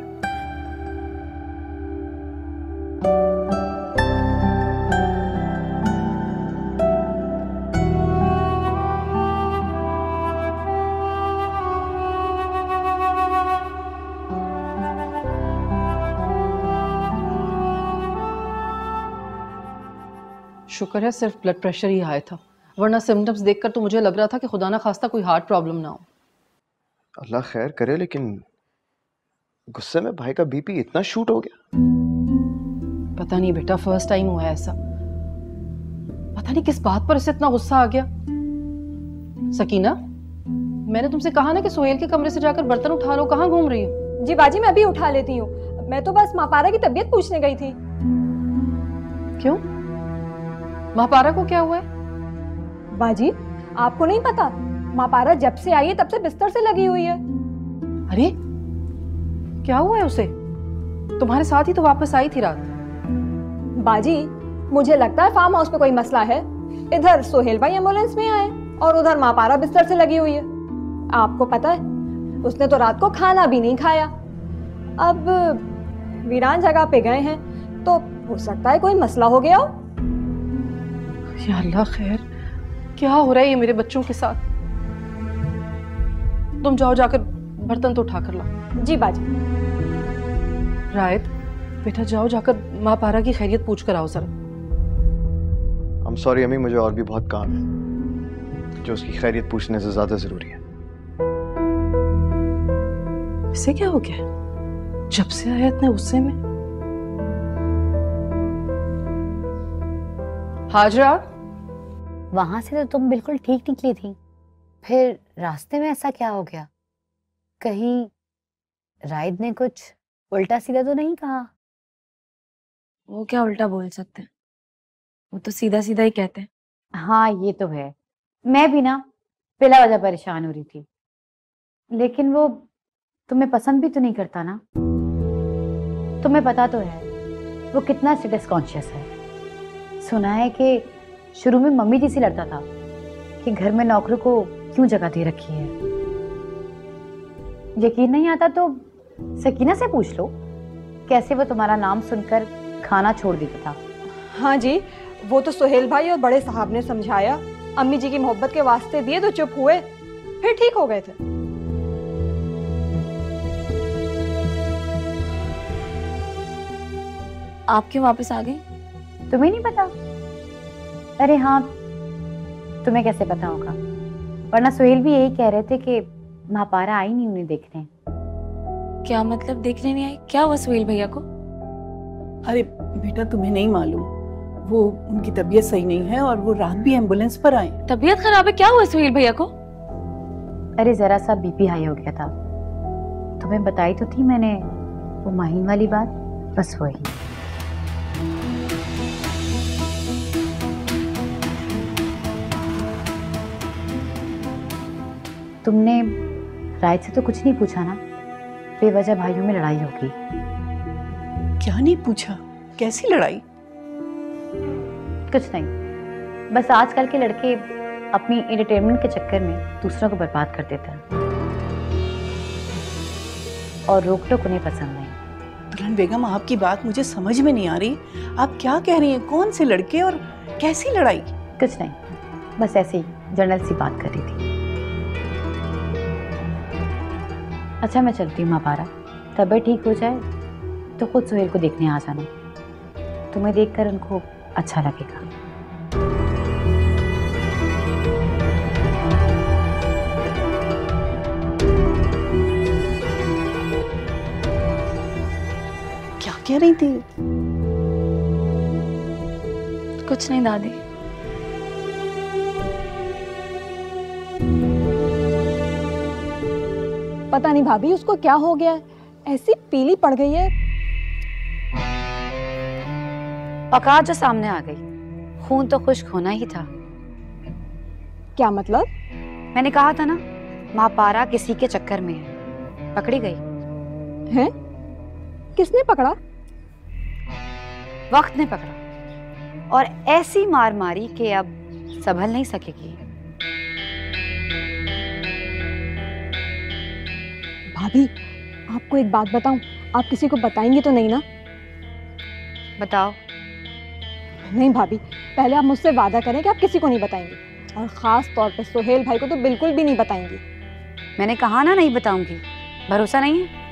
शुक्र है सिर्फ ब्लड प्रेशर ही हाई था, वरना सिम्टम्स देखकर तो मुझे लग रहा था कि खुदा ना खास्ता कोई हार्ट प्रॉब्लम ना हो। अल्लाह खैर करे, लेकिन गुस्से में भाई का बीपी इतना शूट हो गया। पता नहीं बेटा, फर्स्ट टाइम हुआ है ऐसा। पता नहीं किस बात पर इसे इतना गुस्सा आ गया। सकीना, मैंने तुमसे कहा ना कि सोहेल के कमरे से जाकर बर्तन उठा लो, कहाँ घूम रही हो? जी बाजी, मैं अभी उठा लेती हूँ। मैं तो बस मापारा की तबीयत पूछने गई थी। क्यों? मापारा को क्या हुआ है? बाजी, आपको नहीं पता, मापारा जब से आई है तब से बिस्तर से लगी हुई है। अरे क्या हुआ है उसे? तुम्हारे साथ ही तो वापस आई थी रात। बाजी, मुझे लगता है फार्म हाउस पे कोई मसला है। इधर सोहेल भाई एम्बुलेंस में आए और उधर मापारा बिस्तर से लगी हुई है। आपको पता है, उसने तो रात को खाना भी नहीं खाया। अब वीरान जगह पे गए हैं तो हो सकता है कोई मसला हो गया हो। या अल्लाह खैर, क्या हो रहा है ये मेरे बच्चों के साथ? तुम जाओ, जाकर बर्तन तो उठा कर लाओ। जी बाजी। रायत बेटा, जाओ जाकर माँ पारा की खैरियत पूछ कर आओ जरा। I'm sorry अम्मी, मुझे और भी बहुत काम है जो उसकी खैरियत पूछने से ज्यादा जरूरी है। इसे क्या हो गया? जब से आया इतने गुस्से में। हाजरा, वहां से तो तुम बिल्कुल ठीक निकली थी, फिर रास्ते में ऐसा क्या हो गया? कहीं राइद ने कुछ उल्टा सीधा तो नहीं कहा? वो क्या उल्टा बोल सकते हैं, वो तो सीधा सीधा ही कहते हैं। हाँ ये तो है, मैं भी ना बिला वजह परेशान हो रही थी, लेकिन वो तुम्हें पसंद भी तो नहीं करता ना। तुम्हें पता तो है वो कितना स्टेटस कॉन्शियस है। सुना है कि शुरू में मम्मी जी से लड़ता था कि घर में नौकरों को क्यों जगह दे रखी है। यकीन नहीं आता तो सकीना से पूछ लो, कैसे वो तुम्हारा नाम सुनकर खाना छोड़ देता था। हाँ जी, वो तो सोहेल भाई और बड़े साहब ने समझाया, अम्मी जी की मोहब्बत के वास्ते दिए तो चुप हुए, फिर ठीक हो गए थे। आप क्यों वापस आ गई? तुम्हें नहीं पता? अरे हाँ, तुम्हें कैसे पता होगा, वरना सोहेल भी यही कह रहे थे कि महापारा आई नहीं उन्हें देखने। क्या मतलब देखने नहीं आई? क्या हुआ सोहेल भैया को? अरे बेटा, तुम्हें नहीं मालूम, वो उनकी तबीयत सही नहीं है और वो रात भी एम्बुलेंस पर आए। तबीयत खराब है? क्या हुआ सोहेल भैया को? अरे जरा सा बीपी हाई हो गया था। तुम्हें बताई तो थी मैंने वो माहीन वाली बात, बस वही। तुमने रायत से तो कुछ नहीं पूछा ना? बेवजह भाइयों में लड़ाई होगी। क्या नहीं पूछा? कैसी लड़ाई? कुछ नहीं, बस आजकल के लड़के अपनी एंटरटेनमेंट के चक्कर में दूसरों को बर्बाद कर देते हैं और रोक टोक उन्हें पसंद नहीं। दुल्हन बेगम, आपकी बात मुझे समझ में नहीं आ रही। आप क्या कह रही हैं? कौन से लड़के और कैसी लड़ाई? कुछ नहीं, बस ऐसे ही जनरल सी बात कर रही थी। अच्छा मैं चलती हूँ महापारा, तबीयत ठीक हो जाए तो खुद सोहेल को देखने आ जाना, तुम्हें देखकर उनको अच्छा लगेगा। क्या कह रही थी? कुछ नहीं दादी। पता नहीं भाभी उसको क्या हो गया है, ऐसी पीली पड़ गई है। औकात जो सामने आ गई, खून तो खुश्क होना ही था। क्या मतलब? मैंने कहा था ना, महापारा किसी के चक्कर में है, पकड़ी गई है। किसने पकड़ा? वक्त ने पकड़ा और ऐसी मार मारी कि अब संभल नहीं सकेगी। भाभी, आपको एक बात बताऊं, आप किसी को बताएंगी तो नहीं ना? बताओ। नहीं भाभी, पहले आप मुझसे वादा करें कि आप किसी को नहीं बताएंगी, और खास तौर पे सोहेल भाई को तो बिल्कुल भी नहीं बताएंगी। मैंने कहा ना नहीं बताऊंगी, भरोसा नहीं है?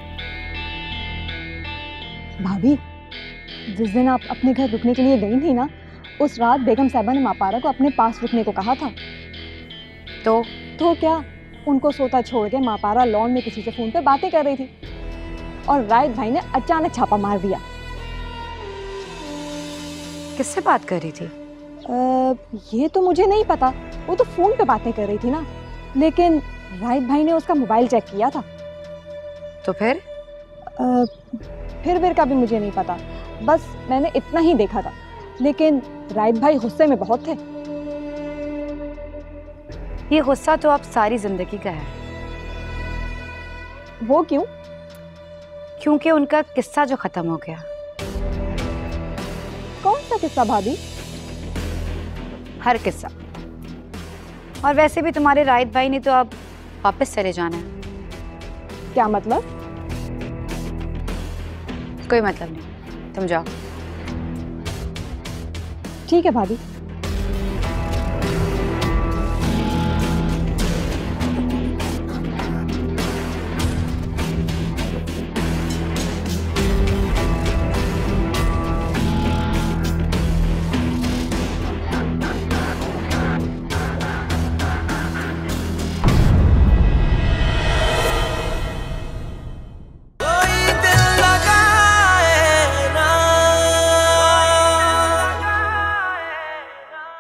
भाभी, जिस दिन आप अपने घर रुकने के लिए गई थी ना, उस रात बेगम साहिबा ने मापारा को अपने पास रुकने को कहा था। तो तो क्या उनको सोता छोड़ के मापारा लॉन में किसी से फोन पे बातें कर रही थी और रायत भाई ने अचानक छापा मार दिया। किससे बात कर रही थी? आ, ये तो मुझे नहीं पता, वो तो फोन पे बातें कर रही थी ना, लेकिन रायत भाई ने उसका मोबाइल चेक किया था। तो फिर? आ, फिर फिर का भी मुझे नहीं पता, बस मैंने इतना ही देखा था, लेकिन रायत भाई गुस्से में बहुत थे। ये गुस्सा तो अब सारी जिंदगी का है। वो क्यों? क्योंकि उनका किस्सा जो खत्म हो गया। कौन सा किस्सा भाभी? हर किस्सा। और वैसे भी तुम्हारे रायत भाई ने तो अब वापस चले जाना है। क्या मतलब? कोई मतलब नहीं, तुम जाओ। ठीक है भाभी।